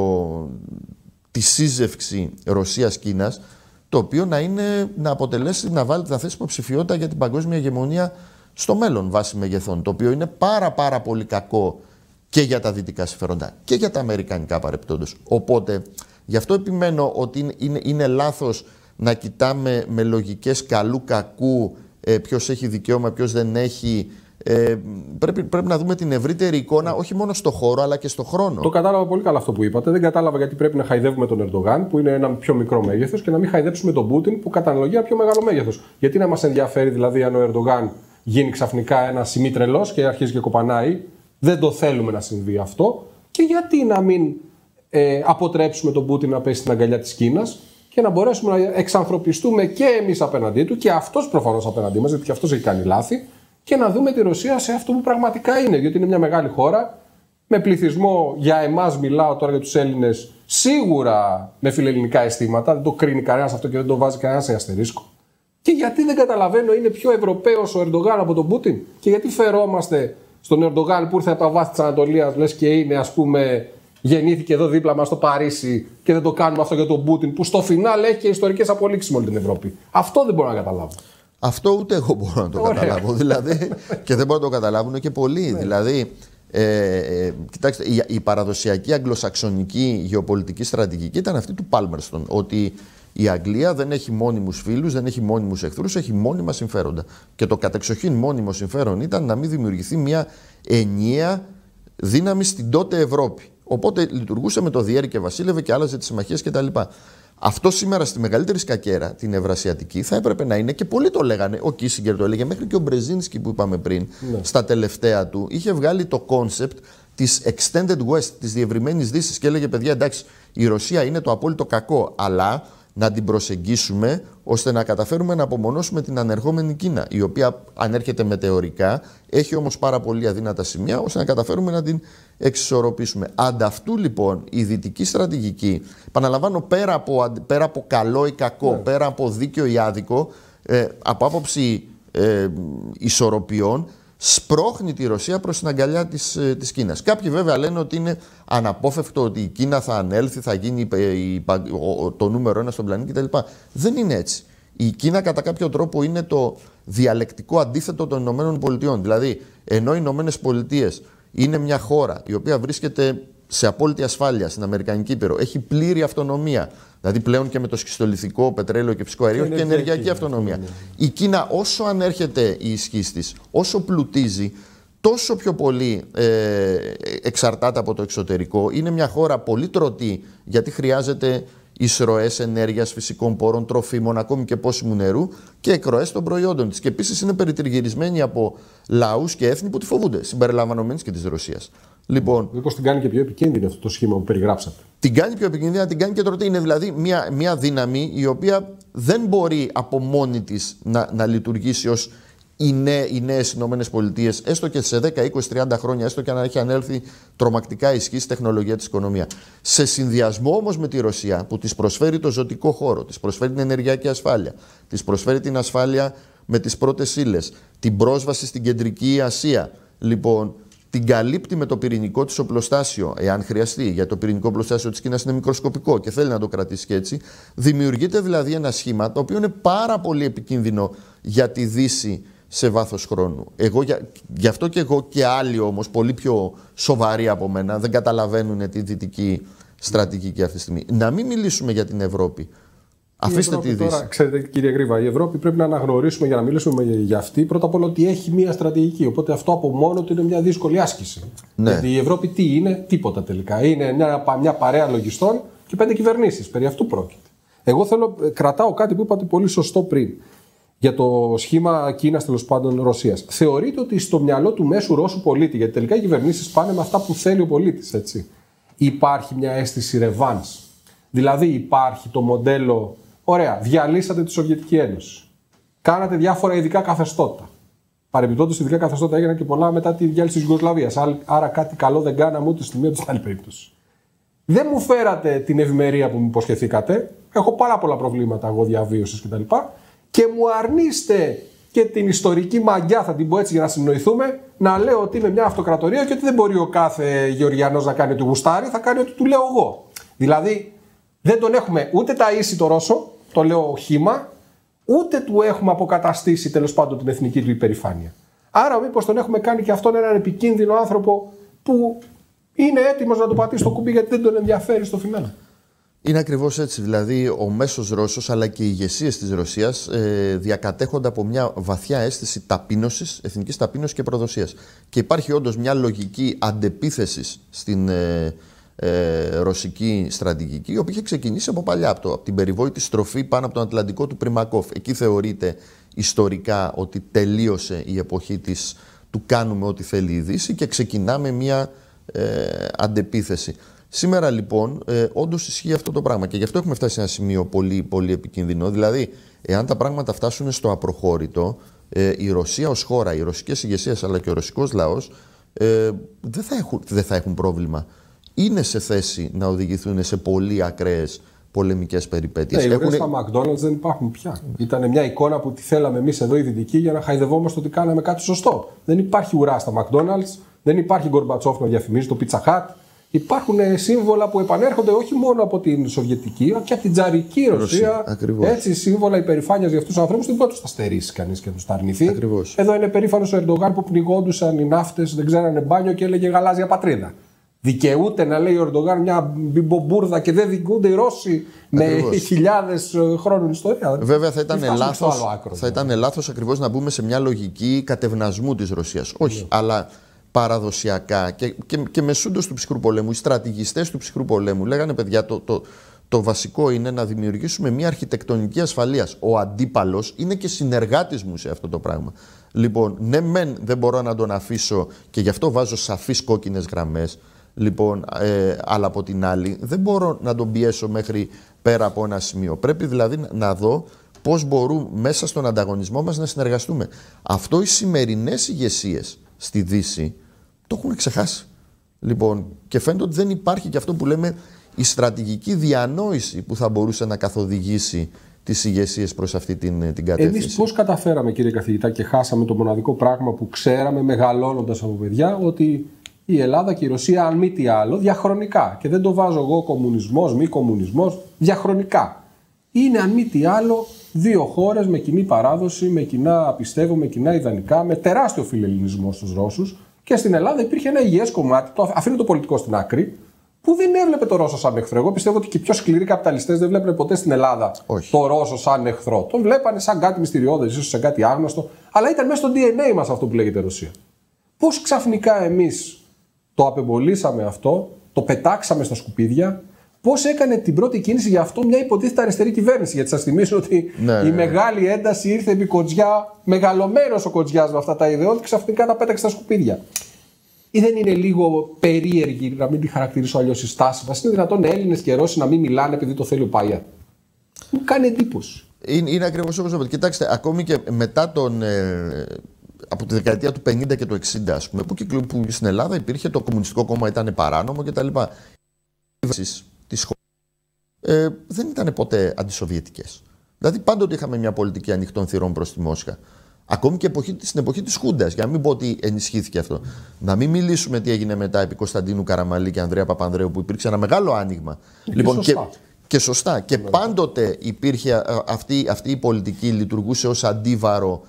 τη σύζευξη Ρωσίας-Κίνας, το οποίο να αποτελέσει, να βάλει να θέσει υποψηφιότητα για την παγκόσμια ηγεμονία στο μέλλον βάσει μεγεθών, το οποίο είναι πάρα πολύ κακό και για τα δυτικά συμφέροντα και για τα αμερικανικά παρεπτόντως. Οπότε, γι' αυτό επιμένω ότι είναι λάθος να κοιτάμε με λογικές καλού-κακού ποιος έχει δικαίωμα, ποιος δεν έχει. Πρέπει να δούμε την ευρύτερη εικόνα, όχι μόνο στο χώρο αλλά και στο χρόνο. Το κατάλαβα πολύ καλά αυτό που είπατε. Δεν κατάλαβα γιατί πρέπει να χαϊδεύουμε τον Ερντογάν, που είναι ένα πιο μικρό μέγεθος, και να μην χαϊδέψουμε τον Πούτιν, που κατά αναλογία είναι πιο μεγάλο μέγεθος. Γιατί να μας ενδιαφέρει δηλαδή αν ο Ερντογάν γίνει ξαφνικά ένα ημιτρελός και αρχίζει και κοπανάει? Δεν το θέλουμε να συμβεί αυτό. Και γιατί να μην αποτρέψουμε τον Πούτιν να πέσει στην αγκαλιά της Κίνας και να μπορέσουμε να εξανθρωπιστούμε και εμείς απέναντί του και αυτός προφανώς απέναντί μας, γιατί και αυτός έχει κάνει λάθη, και να δούμε τη Ρωσία σε αυτό που πραγματικά είναι. Διότι είναι μια μεγάλη χώρα με πληθυσμό, για εμάς μιλάω τώρα για τους Έλληνες, σίγουρα με φιλελληνικά αισθήματα. Δεν το κρίνει κανένας αυτό και δεν το βάζει κανένας σε αστερίσκο. Και γιατί δεν καταλαβαίνω, είναι πιο Ευρωπαίος ο Ερντογάν από τον Πούτιν? Και γιατί φερόμαστε στον Ερντογάν που ήρθε από τα βάθη της Ανατολίας, λες και είναι ας πούμε γεννήθηκε εδώ δίπλα μας στο Παρίσι και δεν το κάνουμε αυτό για τον Πούτιν, που στο φινάλε έχει και ιστορικές απολύξεις με όλη την Ευρώπη. Αυτό δεν μπορώ να καταλάβω. Αυτό ούτε εγώ μπορώ να το καταλάβω. Δηλαδή, και δεν μπορώ να το καταλάβουν και πολλοί. Δηλαδή, κοιτάξτε, η παραδοσιακή αγγλοσαξονική γεωπολιτική στρατηγική ήταν αυτή του Πάλμερστον. Ότι η Αγγλία δεν έχει μόνιμους φίλους, δεν έχει μόνιμους εχθρούς, έχει μόνιμα συμφέροντα. Και το κατεξοχήν μόνιμο συμφέρον ήταν να μην δημιουργηθεί μια ενιαία δύναμη στην τότε Ευρώπη. Οπότε λειτουργούσε με το διέρη και βασίλευε και άλλαζε τις συμμαχίες κτλ. Αυτό σήμερα στη μεγαλύτερη σκακέρα, την ευρασιατική, θα έπρεπε να είναι, και πολλοί το λέγανε. Ο Κίσιγκερ το έλεγε, μέχρι και ο Μπρεζίνσκι που είπαμε πριν, στα τελευταία του, είχε βγάλει το κόνσεπτ της Extended West, της διευρυμένης Δύσης, και έλεγε: παιδιά, εντάξει, η Ρωσία είναι το απόλυτο κακό, αλλά να την προσεγγίσουμε ώστε να καταφέρουμε να απομονώσουμε την ανερχόμενη Κίνα, η οποία ανέρχεται μετεωρικά, έχει όμως πάρα πολύ αδύνατα σημεία, ώστε να καταφέρουμε να την εξισορροπήσουμε. Ανταυτού λοιπόν η δυτική στρατηγική, επαναλαμβάνω, πέρα από καλό ή κακό, πέρα από δίκαιο ή άδικο, από άποψη ισορροπιών, σπρώχνει τη Ρωσία προς την αγκαλιά της Κίνας. Κάποιοι βέβαια λένε ότι είναι αναπόφευκτο ότι η Κίνα θα ανέλθει, θα γίνει το νούμερο 1 στον πλανήτη κτλ. Δεν είναι έτσι. Η Κίνα κατά κάποιο τρόπο είναι το διαλεκτικό αντίθετο των Ηνωμένων Πολιτειών. Δηλαδή, ενώ οι Ηνωμένες Πολιτείες είναι μια χώρα η οποία βρίσκεται σε απόλυτη ασφάλεια στην Αμερικανική Ήπειρο, έχει πλήρη αυτονομία, δηλαδή πλέον και με το σχιστολιθικό πετρέλαιο και φυσικό αέριο, και ενεργειακή αυτονομία. Η Κίνα, όσο ανέρχεται η ισχύς της, όσο πλουτίζει, τόσο πιο πολύ εξαρτάται από το εξωτερικό. Είναι μια χώρα πολύ τρωτή, γιατί χρειάζεται εισρωές ενέργειας, φυσικών πόρων, τροφίμων, ακόμη και πόσιμου νερού, και εκροές των προϊόντων της. Και επίσης είναι περιτριγυρισμένη από λαούς και έθνη που τη φοβούνται, συμπεριλαμβανομένης και της Ρωσίας. Λοιπόν, μήπως την κάνει και πιο επικίνδυνη αυτό το σχήμα που περιγράψατε. Την κάνει πιο επικίνδυνη, την κάνει και τρωτή. Είναι δηλαδή μια δύναμη η οποία δεν μπορεί από μόνη της να λειτουργήσει ως οι νέες Ηνωμένες Πολιτείες, έστω και σε 10, 20, 30 χρόνια, έστω και αν έχει ανέλθει τρομακτικά ισχύς τεχνολογία της οικονομία. Σε συνδυασμό όμως με τη Ρωσία, που της προσφέρει το ζωτικό χώρο, της προσφέρει την ενεργειακή ασφάλεια, της προσφέρει την ασφάλεια με τις πρώτες ύλες, την πρόσβαση στην Κεντρική Ασία. Λοιπόν, την καλύπτει με το πυρηνικό της οπλοστάσιο, εάν χρειαστεί, γιατί το πυρηνικό οπλοστάσιο της Κίνας είναι μικροσκοπικό και θέλει να το κρατήσει και έτσι. Δημιουργείται δηλαδή ένα σχήμα το οποίο είναι πάρα πολύ επικίνδυνο για τη Δύση σε βάθος χρόνου. Γι' αυτό και εγώ και άλλοι όμως, πολύ πιο σοβαροί από μένα, δεν καταλαβαίνουν τη δυτική στρατηγική αυτή τη στιγμή. Να μην μιλήσουμε για την Ευρώπη. Αφήστε τη Δύση. Τώρα, ξέρετε, κύριε Γρήβα, η Ευρώπη πρέπει να αναγνωρίσουμε, για να μιλήσουμε για αυτή, πρώτα απ' όλα ότι έχει μία στρατηγική. Οπότε αυτό από μόνο του είναι μια δύσκολη άσκηση. Ναι. Γιατί η Ευρώπη τι είναι, τίποτα τελικά. Είναι μια παρέα λογιστών και 5 κυβερνήσεις. Περί αυτού πρόκειται. Εγώ κρατάω κάτι που είπατε πολύ σωστό πριν. Για το σχήμα Κίνας, τέλος πάντων Ρωσίας. Θεωρείτε ότι στο μυαλό του μέσου Ρώσου πολίτη, γιατί τελικά οι κυβερνήσεις πάνε με αυτά που θέλει ο πολίτης, έτσι, υπάρχει μια αίσθηση ρεβάνς. Δηλαδή υπάρχει το μοντέλο, ωραία, διαλύσατε τη Σοβιετική Ένωση. Κάνατε διάφορα ειδικά καθεστώτα. Παρεμπιπτόντως, ειδικά καθεστώτα έγιναν και πολλά μετά τη διάλυση της Ιουγκοσλαβίας. Άρα κάτι καλό δεν κάναμε ούτε στη μία ούτε στην άλλη περίπτωση. Δεν μου φέρατε την ευημερία που μου υποσχεθήκατε. Έχω πάρα πολλά προβλήματα εγώ διαβίωσης κτλ. Και μου αρνείστε και την ιστορική μαγιά, θα την πω έτσι για να συνοηθούμε, να λέω ότι είμαι μια αυτοκρατορία και ότι δεν μπορεί ο κάθε Γεωργιανός να κάνει ό,τι γουστάρει, θα κάνει ό,τι του λέω εγώ. Δηλαδή, δεν τον έχουμε ούτε ταΐσει το Ρώσο, το λέω χύμα, ούτε του έχουμε αποκαταστήσει τέλος πάντων την εθνική του υπερηφάνεια. Άρα, μήπως τον έχουμε κάνει και αυτόν έναν επικίνδυνο άνθρωπο που είναι έτοιμος να του πατήσει το κουμπί γιατί δεν τον ενδιαφέρει στο φινάλε. Είναι ακριβώς έτσι. Δηλαδή, ο μέσος Ρώσος αλλά και οι ηγεσίες της Ρωσίας διακατέχονται από μια βαθιά αίσθηση ταπείνωσης, εθνικής ταπείνωσης και προδοσίας. Και υπάρχει όντως μια λογική αντεπίθεσης στην ρωσική στρατηγική, η οποία είχε ξεκινήσει από παλιά, από την περιβόητη στροφή πάνω από τον Ατλαντικό του Πριμακόφ. Εκεί θεωρείται ιστορικά ότι τελείωσε η εποχή του κάνουμε ό,τι θέλει η Δύση και ξεκινάμε μια αντεπίθεση. Σήμερα λοιπόν όντως ισχύει αυτό το πράγμα και γι' αυτό έχουμε φτάσει σε ένα σημείο πολύ, πολύ επικίνδυνο. Δηλαδή, εάν τα πράγματα φτάσουν στο απροχώρητο, η Ρωσία ως χώρα, οι ρωσικές ηγεσίες αλλά και ο ρωσικός λαός δεν θα έχουν πρόβλημα. Είναι σε θέση να οδηγηθούν σε πολύ ακραίες πολεμικές περιπέτειες. Ναι, οι ουρές στα McDonald's δεν υπάρχουν πια. Ήταν μια εικόνα που τη θέλαμε εμείς εδώ οι Δυτικοί για να χαϊδευόμαστε ότι κάναμε κάτι σωστό. Δεν υπάρχει ουρά στα McDonald's, δεν υπάρχει Γκορμπατσόφ να διαφημίζει το Pizza Hut. Υπάρχουν σύμβολα που επανέρχονται όχι μόνο από την Σοβιετική, αλλά και από την Τσαρική Ρωσία. Έτσι, σύμβολα υπερηφάνειας για αυτούς τους ανθρώπους δεν μπορεί να τους τα στερήσει κανείς και να τους τα αρνηθεί. Ακριβώς. Εδώ είναι περήφανος ο Ερντογάν που πνιγόντουσαν οι ναύτες, δεν ξέρανε μπάνιο και έλεγε γαλάζια πατρίδα. Δικαιούται να λέει ο Ερντογάν μια μπιμπομπουρδα και δεν δικαιούνται οι Ρώσοι με χιλιάδες χρόνων ιστορία. Βέβαια θα ήταν λάθος ακριβώς να μπούμε σε μια λογική κατευνασμού της Ρωσίας. Όχι, αλλά παραδοσιακά και μεσούντος του ψυχρού πολέμου, οι στρατηγιστές του ψυχρού πολέμου λέγανε, παιδιά, το βασικό είναι να δημιουργήσουμε μια αρχιτεκτονική ασφαλείας. Ο αντίπαλος είναι και συνεργάτης μου σε αυτό το πράγμα. Λοιπόν, ναι, δεν μπορώ να τον αφήσω και γι' αυτό βάζω σαφείς κόκκινες γραμμές. Λοιπόν, αλλά από την άλλη δεν μπορώ να τον πιέσω μέχρι πέρα από ένα σημείο. Πρέπει δηλαδή να δω πώς μπορούμε μέσα στον ανταγωνισμό μας να συνεργαστούμε. Αυτό οι σημερινές ηγεσίες στη Δύση το έχουν ξεχάσει. Λοιπόν, και φαίνεται ότι δεν υπάρχει και αυτό που λέμε η στρατηγική διανόηση που θα μπορούσε να καθοδηγήσει τις ηγεσίες προς αυτή την κατεύθυνση. Εμείς πώς καταφέραμε, κύριε καθηγητά, και χάσαμε το μοναδικό πράγμα που ξέραμε μεγαλώνοντας από παιδιά, ότι η Ελλάδα και η Ρωσία, αν μη τι άλλο, διαχρονικά, και δεν το βάζω εγώ κομμουνισμός, μη κομμουνισμός, διαχρονικά, είναι αν μη τι άλλο δύο χώρες με κοινή παράδοση, με κοινά πιστεύω, με κοινά ιδανικά, με τεράστιο φιλελληνισμό στους Ρώσους, και στην Ελλάδα υπήρχε ένα υγιές κομμάτι, αφήνω το πολιτικό στην άκρη, που δεν έβλεπε το Ρώσο σαν εχθρό. Εγώ πιστεύω ότι και οι πιο σκληροί καπιταλιστές δεν βλέπουν ποτέ στην Ελλάδα το Ρώσο σαν εχθρό. Τον βλέπανε σαν κάτι μυστηριώδες, ίσως σαν κάτι άγνωστο, αλλά ήταν μέσα στο DNA μας αυτό που λέγεται Ρωσία. Πώς ξαφνικά εμείς το απεμπολίσαμε αυτό, το πετάξαμε στα σκουπίδια, πώς έκανε την πρώτη κίνηση για αυτό μια υποτίθεται αριστερή κυβέρνηση? Γιατί σας θυμίσω ότι η μεγάλη ένταση ήρθε επί Κοτζιά, μεγαλωμένος ο Κοτζιάς με αυτά τα ιδεώδη, ξαφνικά τα πέταξε στα σκουπίδια. Ή δεν είναι λίγο περίεργη, να μην τη χαρακτηρίσω αλλιώς, η στάση μας? Είναι δυνατόν Έλληνες και Ρώσοι να μην μιλάνε επειδή το θέλει ο Πάγια? Μου κάνει εντύπωση. Είναι ακριβώς όπως είπατε. Κοιτάξτε, ακόμη και μετά από τη δεκαετία του 50 και του 60, ας πούμε, που στην Ελλάδα υπήρχε το Κομμουνιστικό Κόμμα, ήταν παράνομο κτλ. Οι βάσεις της χώρας δεν ήταν ποτέ αντισοβιετικές. Δηλαδή πάντοτε είχαμε μια πολιτική ανοιχτών θυρών προς τη Μόσχα. Ακόμη και στην εποχή της Χούντας, για να μην πω ότι ενισχύθηκε αυτό. Να μην μιλήσουμε τι έγινε μετά επί Κωνσταντίνου Καραμαλή και Ανδρέα Παπανδρέου, που υπήρξε ένα μεγάλο άνοιγμα. Λοιπόν, και σωστά. Και πάντοτε υπήρχε αυτή η πολιτική, λειτουργούσε ως αντίβαρο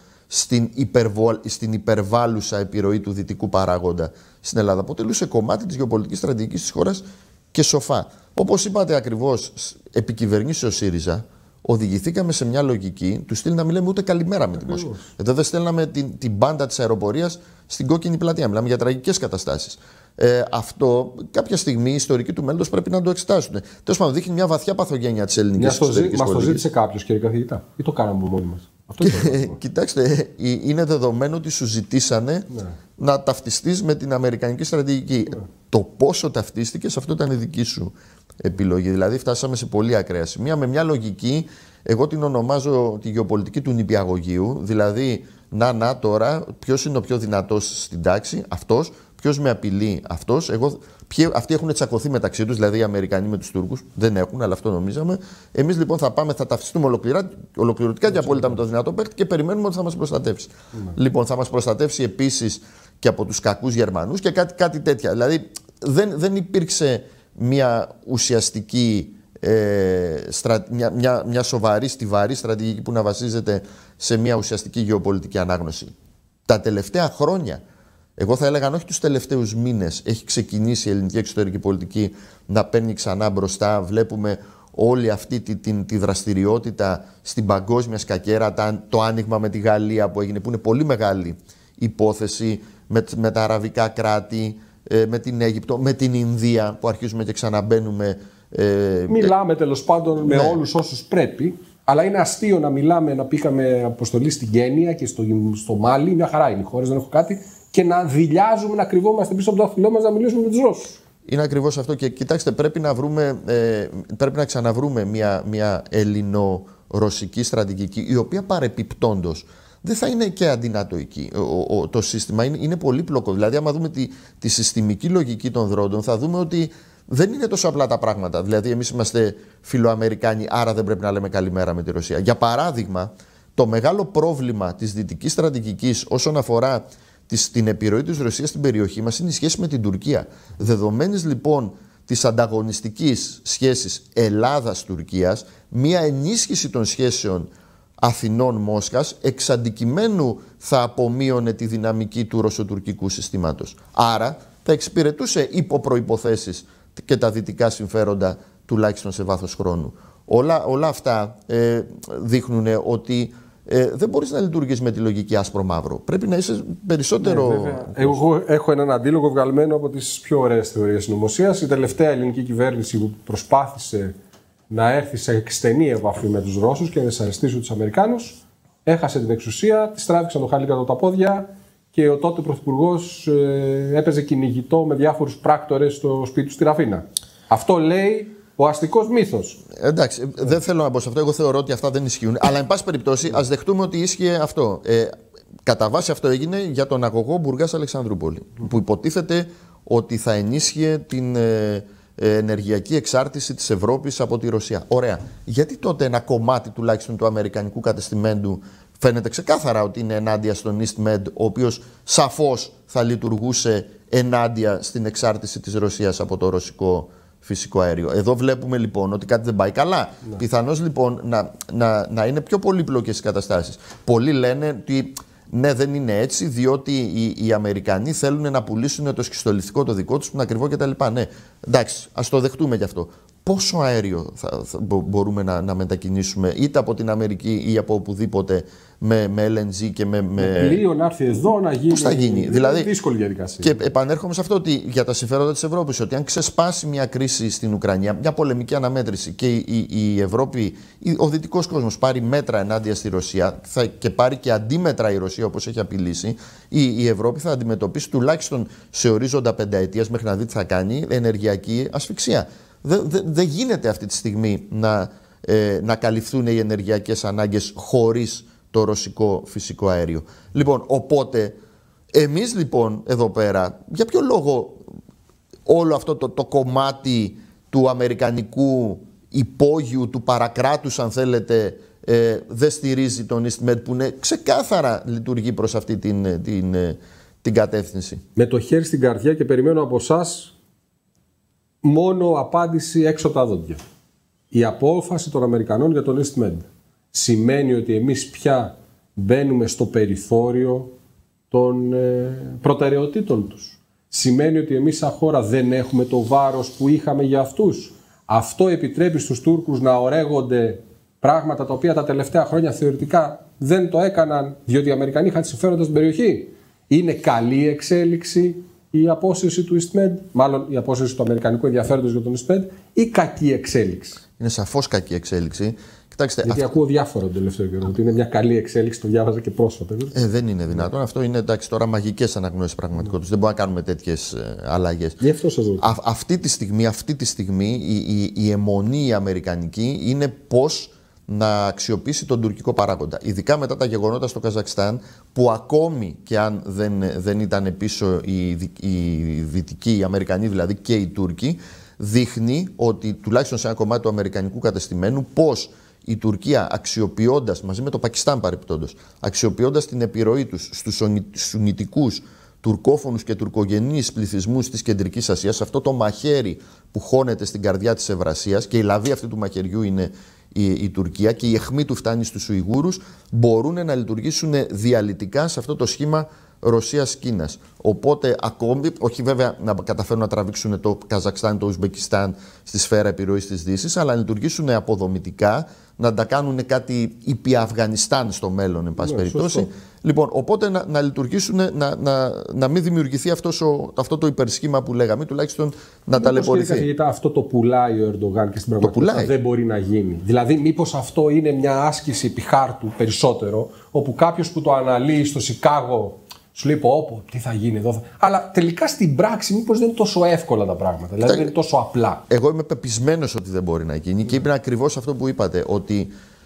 στην υπερβάλλουσα επιρροή του δυτικού παράγοντα στην Ελλάδα. Αποτελούσε κομμάτι της γεωπολιτικής στρατηγικής της χώρας και σοφά. Όπως είπατε ακριβώς, επικυβερνήσει ο ΣΥΡΙΖΑ, οδηγηθήκαμε σε μια λογική του στυλ να μιλάμε ούτε καλημέρα με τη Μόσχα. Εδώ δεν στέλναμε την μπάντα της αεροπορίας στην κόκκινη πλατεία. Μιλάμε για τραγικές καταστάσεις. Αυτό κάποια στιγμή οι ιστορικοί του μέλλοντος πρέπει να το εξετάσουν. Τέλος πάντων, δείχνει μια βαθιά παθογένεια της ελληνικής εξωτερικής πολιτικής. Μας το ζήτησε κάποιος, κύριε καθηγητά, ή το κάναμε μόνοι μας? Κοιτάξτε, είναι δεδομένο ότι σου ζητήσανε να ταυτιστείς με την αμερικανική στρατηγική. Το πόσο ταυτίστηκες, αυτό ήταν η δική σου επιλογή. Δηλαδή, φτάσαμε σε πολύ ακραία σημεία με μια λογική, εγώ την ονομάζω τη γεωπολιτική του νηπιαγωγείου. Δηλαδή, τώρα, ποιος είναι ο πιο δυνατός στην τάξη? Αυτός. Ποιος με απειλεί? Αυτός. Αυτοί έχουν τσακωθεί μεταξύ τους, δηλαδή οι Αμερικανοί με τους Τούρκους. Δεν έχουν, αλλά αυτό νομίζαμε. Εμείς λοιπόν θα ταυτιστούμε ολοκληρωτικά και απόλυτα με το δυνατό παίκτη και περιμένουμε ότι θα μας προστατεύσει. Λοιπόν, θα μας προστατεύσει επίσης και από τους κακούς Γερμανούς και κάτι τέτοια. Δηλαδή δεν υπήρξε μια ουσιαστική, μια σοβαρή, στιβαρή στρατηγική που να βασίζεται σε μια ουσιαστική γεωπολιτική ανάγνωση. Τα τελευταία χρόνια, εγώ θα έλεγα, αν όχι τους τελευταίους μήνες, έχει ξεκινήσει η ελληνική εξωτερική πολιτική να παίρνει ξανά μπροστά. Βλέπουμε όλη αυτή τη δραστηριότητα στην παγκόσμια σκακέρα, το άνοιγμα με τη Γαλλία που έγινε, που είναι πολύ μεγάλη υπόθεση, με τα αραβικά κράτη, με την Αίγυπτο, με την Ινδία που αρχίζουμε και ξαναμπαίνουμε. Μιλάμε τέλος πάντων με όλους όσους πρέπει. Αλλά είναι αστείο να μιλάμε, να πήγαμε αποστολή στην Κένια και στο Μάλι, μια χαρά είναι οι χώρες, δεν έχω κάτι, και να δειλιάζουμε, να κρυβόμαστε πίσω από το δάχτυλό μας να μιλήσουμε με τους Ρώσους. Είναι ακριβώς αυτό. Και κοιτάξτε, πρέπει να ξαναβρούμε μια ελληνο-ρωσική στρατηγική, η οποία παρεπιπτόντως δεν θα είναι και αντινατοϊκή. Το σύστημα είναι πολύπλοκο. Δηλαδή, άμα δούμε τη συστημική λογική των δρόντων, θα δούμε ότι δεν είναι τόσο απλά τα πράγματα. Δηλαδή, εμείς είμαστε φιλοαμερικάνοι, άρα δεν πρέπει να λέμε καλημέρα με τη Ρωσία. Για παράδειγμα, το μεγάλο πρόβλημα της δυτικής στρατηγικής όσον αφορά την επιρροή της Ρωσίας στην περιοχή μας είναι η σχέση με την Τουρκία. Δεδομένης λοιπόν της ανταγωνιστικής σχέσης Ελλάδας-Τουρκίας, μία ενίσχυση των σχέσεων Αθηνών-Μόσχας εξ αντικειμένου θα απομείωνε τη δυναμική του ρωσοτουρκικού συστήματος. Άρα θα εξυπηρετούσε υπό προϋποθέσεις και τα δυτικά συμφέροντα, τουλάχιστον σε βάθος χρόνου. Όλα αυτά δείχνουν ότι δεν μπορείς να λειτουργείς με τη λογική άσπρο-μαύρο. Πρέπει να είσαι περισσότερο... Εγώ έχω έναν αντίλογο βγαλμένο από τις πιο ωραίες θεωρίες συνωμοσίας. Η τελευταία ελληνική κυβέρνηση που προσπάθησε να έρθει σε στενή επαφή με τους Ρώσους και να δυσαρεστήσει τους Αμερικάνους, έχασε την εξουσία, της τράβηξαν το χαλί κάτω από τα πόδια και ο τότε πρωθυπουργός έπαιζε κυνηγητό με διάφορους πράκτορες στο σπίτι του στη Ραφίνα. Αυτό λέει ο αστικός μύθος. Εντάξει, δεν θέλω να πω σε αυτό. Εγώ θεωρώ ότι αυτά δεν ισχύουν. Αλλά, εν πάση περιπτώσει, ας δεχτούμε ότι ίσχυε αυτό. Κατά βάση αυτό έγινε για τον αγωγό Μπουργκάς-Αλεξανδρούπολη, που υποτίθεται ότι θα ενίσχυε την ενεργειακή εξάρτηση της Ευρώπης από τη Ρωσία. Ωραία. Γιατί τότε ένα κομμάτι τουλάχιστον του αμερικανικού κατεστημένου φαίνεται ξεκάθαρα ότι είναι ενάντια στον EastMed, ο οποίος σαφώς θα λειτουργούσε ενάντια στην εξάρτηση της Ρωσίας από το ρωσικό φυσικό αέριο. Εδώ βλέπουμε λοιπόν ότι κάτι δεν πάει καλά. Ναι. Πιθανώς λοιπόν να είναι πιο πολύπλοκες οι καταστάσεις. Πολλοί λένε ότι ναι, δεν είναι έτσι, διότι οι Αμερικανοί θέλουν να πουλήσουν το σχιστολιθικό το δικό τους που είναι ακριβό κτλ. Ναι, εντάξει, ας το δεχτούμε γι' αυτό. Πόσο αέριο μπορούμε να μετακινήσουμε είτε από την Αμερική ή από οπουδήποτε με LNG και με πλοίο να έρθει εδώ να γίνει. Πώς θα γίνει, δηλαδή, δύσκολη διαδικασία. Και επανέρχομαι σε αυτό ότι για τα συμφέροντα της Ευρώπης, ότι αν ξεσπάσει μια κρίση στην Ουκρανία, μια πολεμική αναμέτρηση και η Ευρώπη, ο δυτικός κόσμος πάρει μέτρα ενάντια στη Ρωσία και πάρει και αντίμετρα η Ρωσία όπως έχει απειλήσει, η Ευρώπη θα αντιμετωπίσει τουλάχιστον σε ορίζοντα πενταετίας μέχρι να δει τι θα κάνει ενεργειακή ασφυξία. Δεν γίνεται αυτή τη στιγμή να καλυφθούν οι ενεργειακές ανάγκες χωρίς το ρωσικό φυσικό αέριο. Λοιπόν, οπότε, εμείς λοιπόν εδώ πέρα, για ποιο λόγο όλο αυτό το κομμάτι του αμερικανικού υπόγειου, του παρακράτους αν θέλετε, δεν στηρίζει τον EastMed που είναι ξεκάθαρα λειτουργεί προς αυτή την κατεύθυνση. Με το χέρι στην καρδιά και περιμένω από εσάς μόνο απάντηση έξω από τα δόντια. Η απόφαση των Αμερικανών για τον EastMed σημαίνει ότι εμείς πια μπαίνουμε στο περιθώριο των προτεραιοτήτων τους. Σημαίνει ότι εμείς σαν χώρα δεν έχουμε το βάρος που είχαμε για αυτούς. Αυτό επιτρέπει στους Τούρκους να ορέγονται πράγματα τα οποία τα τελευταία χρόνια θεωρητικά δεν το έκαναν διότι οι Αμερικανοί είχαν συμφέροντα στην περιοχή. Είναι καλή εξέλιξη η απόσυρση του EastMed, μάλλον η απόσυρση του αμερικανικού ενδιαφέροντος για τον EastMed, ή κακή εξέλιξη? Είναι σαφώς κακή εξέλιξη. Κοιτάξτε, γιατί ακούω διάφορα τον τελευταίο καιρό. Ότι είναι μια καλή εξέλιξη, το διάβαζα και πρόσφατα. Δεν είναι δυνατόν. Αυτό είναι εντάξει, τώρα μαγικές αναγνώσεις πραγματικότητας. Δεν μπορούμε να κάνουμε τέτοιες αλλαγές. Γι' αυτό σας ρωτώ. Αυτή τη στιγμή η αιμονή η αμερικανική είναι πώς να αξιοποιήσει τον τουρκικό παράγοντα. Ειδικά μετά τα γεγονότα στο Καζακστάν, που ακόμη και αν δεν ήταν πίσω οι δυτικοί, οι Αμερικανοί δηλαδή και οι Τούρκοι, δείχνει ότι τουλάχιστον σε ένα κομμάτι του αμερικανικού κατεστημένου πώς η Τουρκία αξιοποιώντας, μαζί με το Πακιστάν παρεπτόντως, αξιοποιώντας την επιρροή τους στους σουνιτικούς, τουρκόφωνους και τουρκογενείς πληθυσμούς της Κεντρικής Ασίας, αυτό το μαχαίρι που χώνεται στην καρδιά της Ευρασίας, και η λαβή αυτή του μαχαιριού είναι η Τουρκία και η αιχμή του φτάνει στους Ουιγούρους, μπορούν να λειτουργήσουν διαλυτικά σε αυτό το σχήμα Ρωσίας-Κίνας. Οπότε ακόμη, όχι βέβαια να καταφέρουν να τραβήξουν το Καζακστάν, το Ουσμπεκιστάν στη σφαίρα επιρροής της Δύσης, αλλά να λειτουργήσουν αποδομητικά, να τα κάνουν κάτι υπή Αφγανιστάν στο μέλλον, εν πάση περιπτώσει. Σωστό. Λοιπόν, οπότε να λειτουργήσουν, να μην δημιουργηθεί αυτό το υπερσχήμα που λέγαμε, τουλάχιστον να ταλαιπωρηθεί. Καθηγητά, αυτό το πουλάει ο Ερντογάν και στην πραγματικότητα δεν μπορεί να γίνει. Δηλαδή, μήπως αυτό είναι μια άσκηση επί χάρτου περισσότερο, όπου κάποιος που το αναλύει στο Σικάγο σου λέει πω, τι θα γίνει εδώ. Αλλά τελικά στην πράξη μήπως δεν είναι τόσο εύκολα τα πράγματα. Δηλαδή δεν είναι τόσο απλά. Εγώ είμαι πεπισμένος ότι δεν μπορεί να γίνει και είναι ακριβώς αυτό που είπατε. Ότι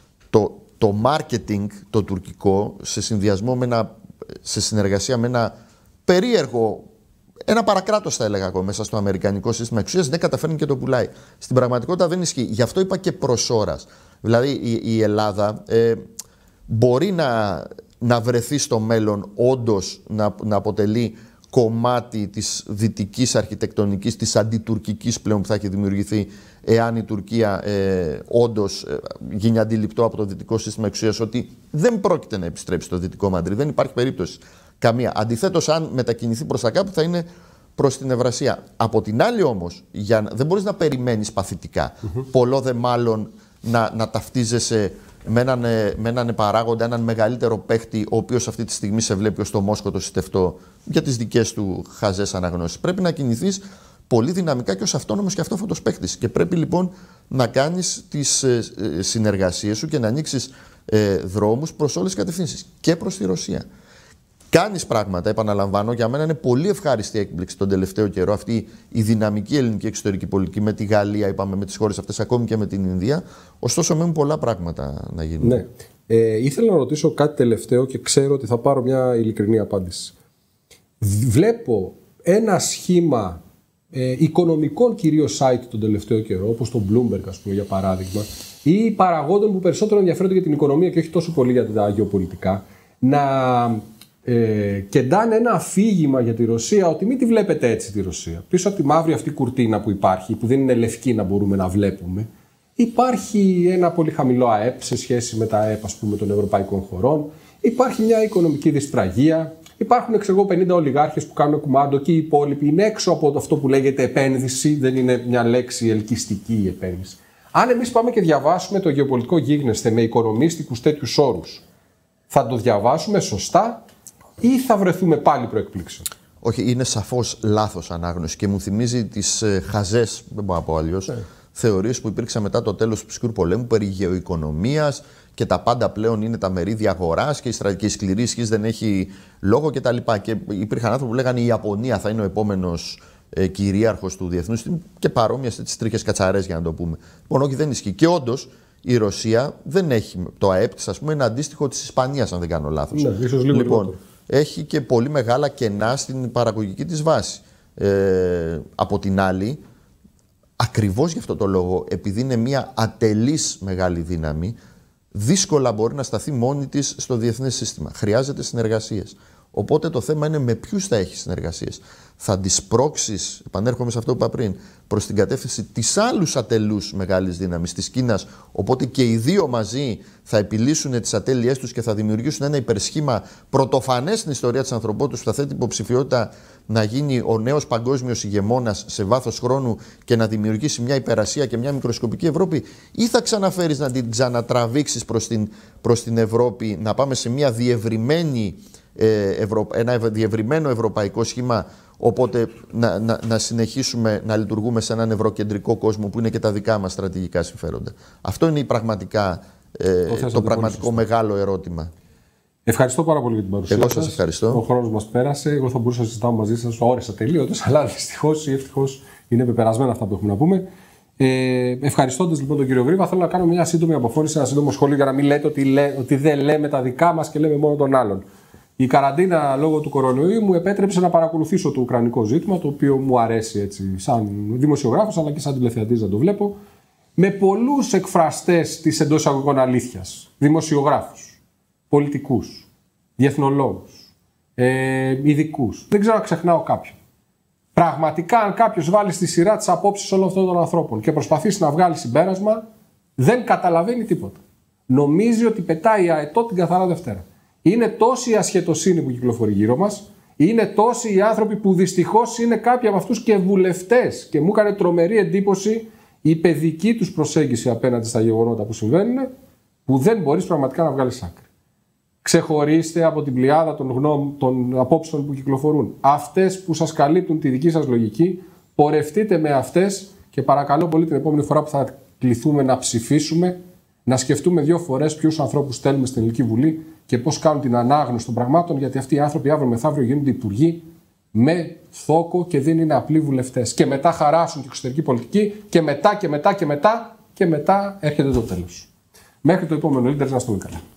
το marketing το τουρκικό σε συνδυασμό σε συνεργασία με ένα περίεργο, ένα παρακράτος θα έλεγα εγώ μέσα στο αμερικανικό σύστημα εξουσίας, δεν καταφέρνει και το πουλάει. Στην πραγματικότητα δεν ισχύει. Γι' αυτό είπα και προς ώρας. Δηλαδή η Ελλάδα μπορεί να βρεθεί στο μέλλον όντως να αποτελεί κομμάτι της δυτικής αρχιτεκτονικής, της αντιτουρκικής πλέον που θα έχει δημιουργηθεί, εάν η Τουρκία όντως γίνει αντιληπτό από το δυτικό σύστημα εξουσίας ότι δεν πρόκειται να επιστρέψει στο δυτικό Μαντρί. Δεν υπάρχει περίπτωση καμία. Αντιθέτως, αν μετακινηθεί προς τα κάπου, θα είναι προς την Ευρασία. Από την άλλη όμως, δεν μπορείς να περιμένεις παθητικά. Πολλό δε μάλλον να ταυτίζεσαι με έναν παράγοντα, έναν μεγαλύτερο παίχτη, ο οποίος αυτή τη στιγμή σε βλέπει ως το μόσκοτο συστευτό για τις δικές του χαζές αναγνώσεις. Πρέπει να κινηθείς πολύ δυναμικά και ως αυτόνομος και αυτόφωτος παίχτης. Και πρέπει λοιπόν να κάνεις τις συνεργασίες σου και να ανοίξεις δρόμους προς όλες τις κατευθύνσεις και προς τη Ρωσία. Κάνεις πράγματα, επαναλαμβάνω, για μένα είναι πολύ ευχάριστη έκπληξη τον τελευταίο καιρό αυτή η δυναμική ελληνική εξωτερική πολιτική με τη Γαλλία, είπαμε, με τις χώρες αυτές, ακόμη και με την Ινδία. Ωστόσο, μένουν πολλά πράγματα να γίνουν. Ναι. Ήθελα να ρωτήσω κάτι τελευταίο και ξέρω ότι θα πάρω μια ειλικρινή απάντηση. Βλέπω ένα σχήμα οικονομικών κυρίως site τον τελευταίο καιρό, όπως το Bloomberg, ας πούμε, για παράδειγμα, ή παραγόντων που περισσότερο ενδιαφέρονται για την οικονομία και όχι τόσο πολύ για τα γεωπολιτικά, να κεντάνε ένα αφήγημα για τη Ρωσία, ότι μην τη βλέπετε έτσι τη Ρωσία. Πίσω από τη μαύρη αυτή κουρτίνα που υπάρχει, που δεν είναι λευκή να μπορούμε να βλέπουμε, υπάρχει ένα πολύ χαμηλό ΑΕΠ σε σχέση με τα ΑΕΠ, ας πούμε, των ευρωπαϊκών χωρών. Υπάρχει μια οικονομική δυσπραγία. Υπάρχουν 50 ολιγάρχες που κάνουν κουμάντο και οι υπόλοιποι είναι έξω από αυτό που λέγεται επένδυση, δεν είναι μια λέξη ελκυστική η επένδυση. Αν εμείς πάμε και διαβάσουμε το γεωπολιτικό γίγνεσθε με οικονομίστικους τέτοιους όρους, θα το διαβάσουμε σωστά ή θα βρεθούμε πάλι προεκπλήξεων? Όχι, είναι σαφώς λάθος ανάγνωση και μου θυμίζει τις χαζές, δεν μπορώ να πω αλλιώς, θεωρίες που υπήρξαν μετά το τέλος του ψυχρού πολέμου περί γεωοικονομίας και τα πάντα πλέον είναι τα μερίδια αγοράς και η σκληρή ισχύς δεν έχει λόγο κτλ. Και υπήρχαν άνθρωποι που λέγανε η Ιαπωνία θα είναι ο επόμενος κυρίαρχος του διεθνούς και παρόμοιες τις τρίχες κατσαρές, για να το πούμε. Λοιπόν, όχι, δεν ισχύει. Και όντως η Ρωσία δεν έχει το ΑΕΠ της, ας πούμε, είναι αντίστοιχο της Ισπανίας, αν δεν κάνω λάθος. Ναι, ίσως λίγο λοιπόν, έχει και πολύ μεγάλα κενά στην παραγωγική της βάση. Από την άλλη, ακριβώς γι' αυτό το λόγο, επειδή είναι μια ατελής μεγάλη δύναμη, δύσκολα μπορεί να σταθεί μόνη της στο διεθνές σύστημα. Χρειάζεται συνεργασίες. Οπότε το θέμα είναι με ποιους θα έχει συνεργασίες. Θα τις πρόξεις, επανέρχομαι σε αυτό που είπα πριν, προς την κατεύθυνση της άλλους ατελούς μεγάλης δύναμης, της Κίνας. Οπότε και οι δύο μαζί θα επιλύσουν τις ατέλειές τους και θα δημιουργήσουν ένα υπερσχήμα πρωτοφανές στην ιστορία της ανθρωπότητας που θα θέτει υποψηφιότητα να γίνει ο νέος παγκόσμιος ηγεμόνας σε βάθος χρόνου και να δημιουργήσει μια υπερασία και μια μικροσκοπική Ευρώπη, ή θα ξαναφέρεις να την ξανατραβήξεις προς την Ευρώπη, να πάμε σε μια ένα διευρυμένο ευρωπαϊκό σχήμα, οπότε να συνεχίσουμε να λειτουργούμε σε έναν ευρωκεντρικό κόσμο που είναι και τα δικά μας στρατηγικά συμφέροντα. Αυτό είναι το πραγματικό μεγάλο ερώτημα. Ευχαριστώ πάρα πολύ για την παρουσία σας. Εγώ σας ευχαριστώ. Ο χρόνος μας πέρασε. Εγώ θα μπορούσα να συζητάω μαζί σας ώρες ατελείωτες, αλλά δυστυχώς ή ευτυχώς είναι πεπερασμένα αυτά που έχουμε να πούμε. Ευχαριστώντας λοιπόν τον κύριο Γρήβα, θέλω να κάνω μια σύντομη αποφώνηση, ένα σύντομο σχόλιο για να μην λέτε ότι δεν λέμε τα δικά μας και λέμε μόνο των άλλων. Η καραντίνα λόγω του κορονοϊού μου επέτρεψε να παρακολουθήσω το ουκρανικό ζήτημα, το οποίο μου αρέσει έτσι, σαν δημοσιογράφος αλλά και σαν τηλεθεατής να το βλέπω, με πολλούς εκφραστές της εντός εισαγωγικών αλήθειας. Δημοσιογράφους, πολιτικούς, διεθνολόγους, ειδικούς. Δεν ξέρω αν ξεχνάω κάποιον. Πραγματικά, αν κάποιος βάλει στη σειρά τις απόψεις όλων αυτών των ανθρώπων και προσπαθήσει να βγάλει συμπέρασμα, δεν καταλαβαίνει τίποτα. Νομίζει ότι πετάει αετό την καθαρά Δευτέρα. Είναι τόση η ασχετοσύνη που κυκλοφορεί γύρω μας, είναι τόσοι οι άνθρωποι που δυστυχώς είναι κάποιοι από αυτούς και βουλευτές. Και μου έκανε τρομερή εντύπωση η παιδική τους προσέγγιση απέναντι στα γεγονότα που συμβαίνουν, που δεν μπορείς πραγματικά να βγάλεις άκρη. Ξεχωρίστε από την πλειάδα των απόψεων που κυκλοφορούν. Αυτές που σας καλύπτουν τη δική σας λογική, πορευτείτε με αυτές και παρακαλώ πολύ την επόμενη φορά που θα κληθούμε να ψηφίσουμε, να σκεφτούμε 2 φορές ποιους ανθρώπους στέλνουμε στην Ελληνική Βουλή και πώς κάνουν την ανάγνωση των πραγμάτων, γιατί αυτοί οι άνθρωποι αύριο μεθαύριο γίνονται υπουργοί με θόκο και δεν είναι απλοί βουλευτές. Και μετά χαράσουν την εξωτερική πολιτική και μετά έρχεται το τέλος. Μέχρι το επόμενο Leaders, να είστε καλά.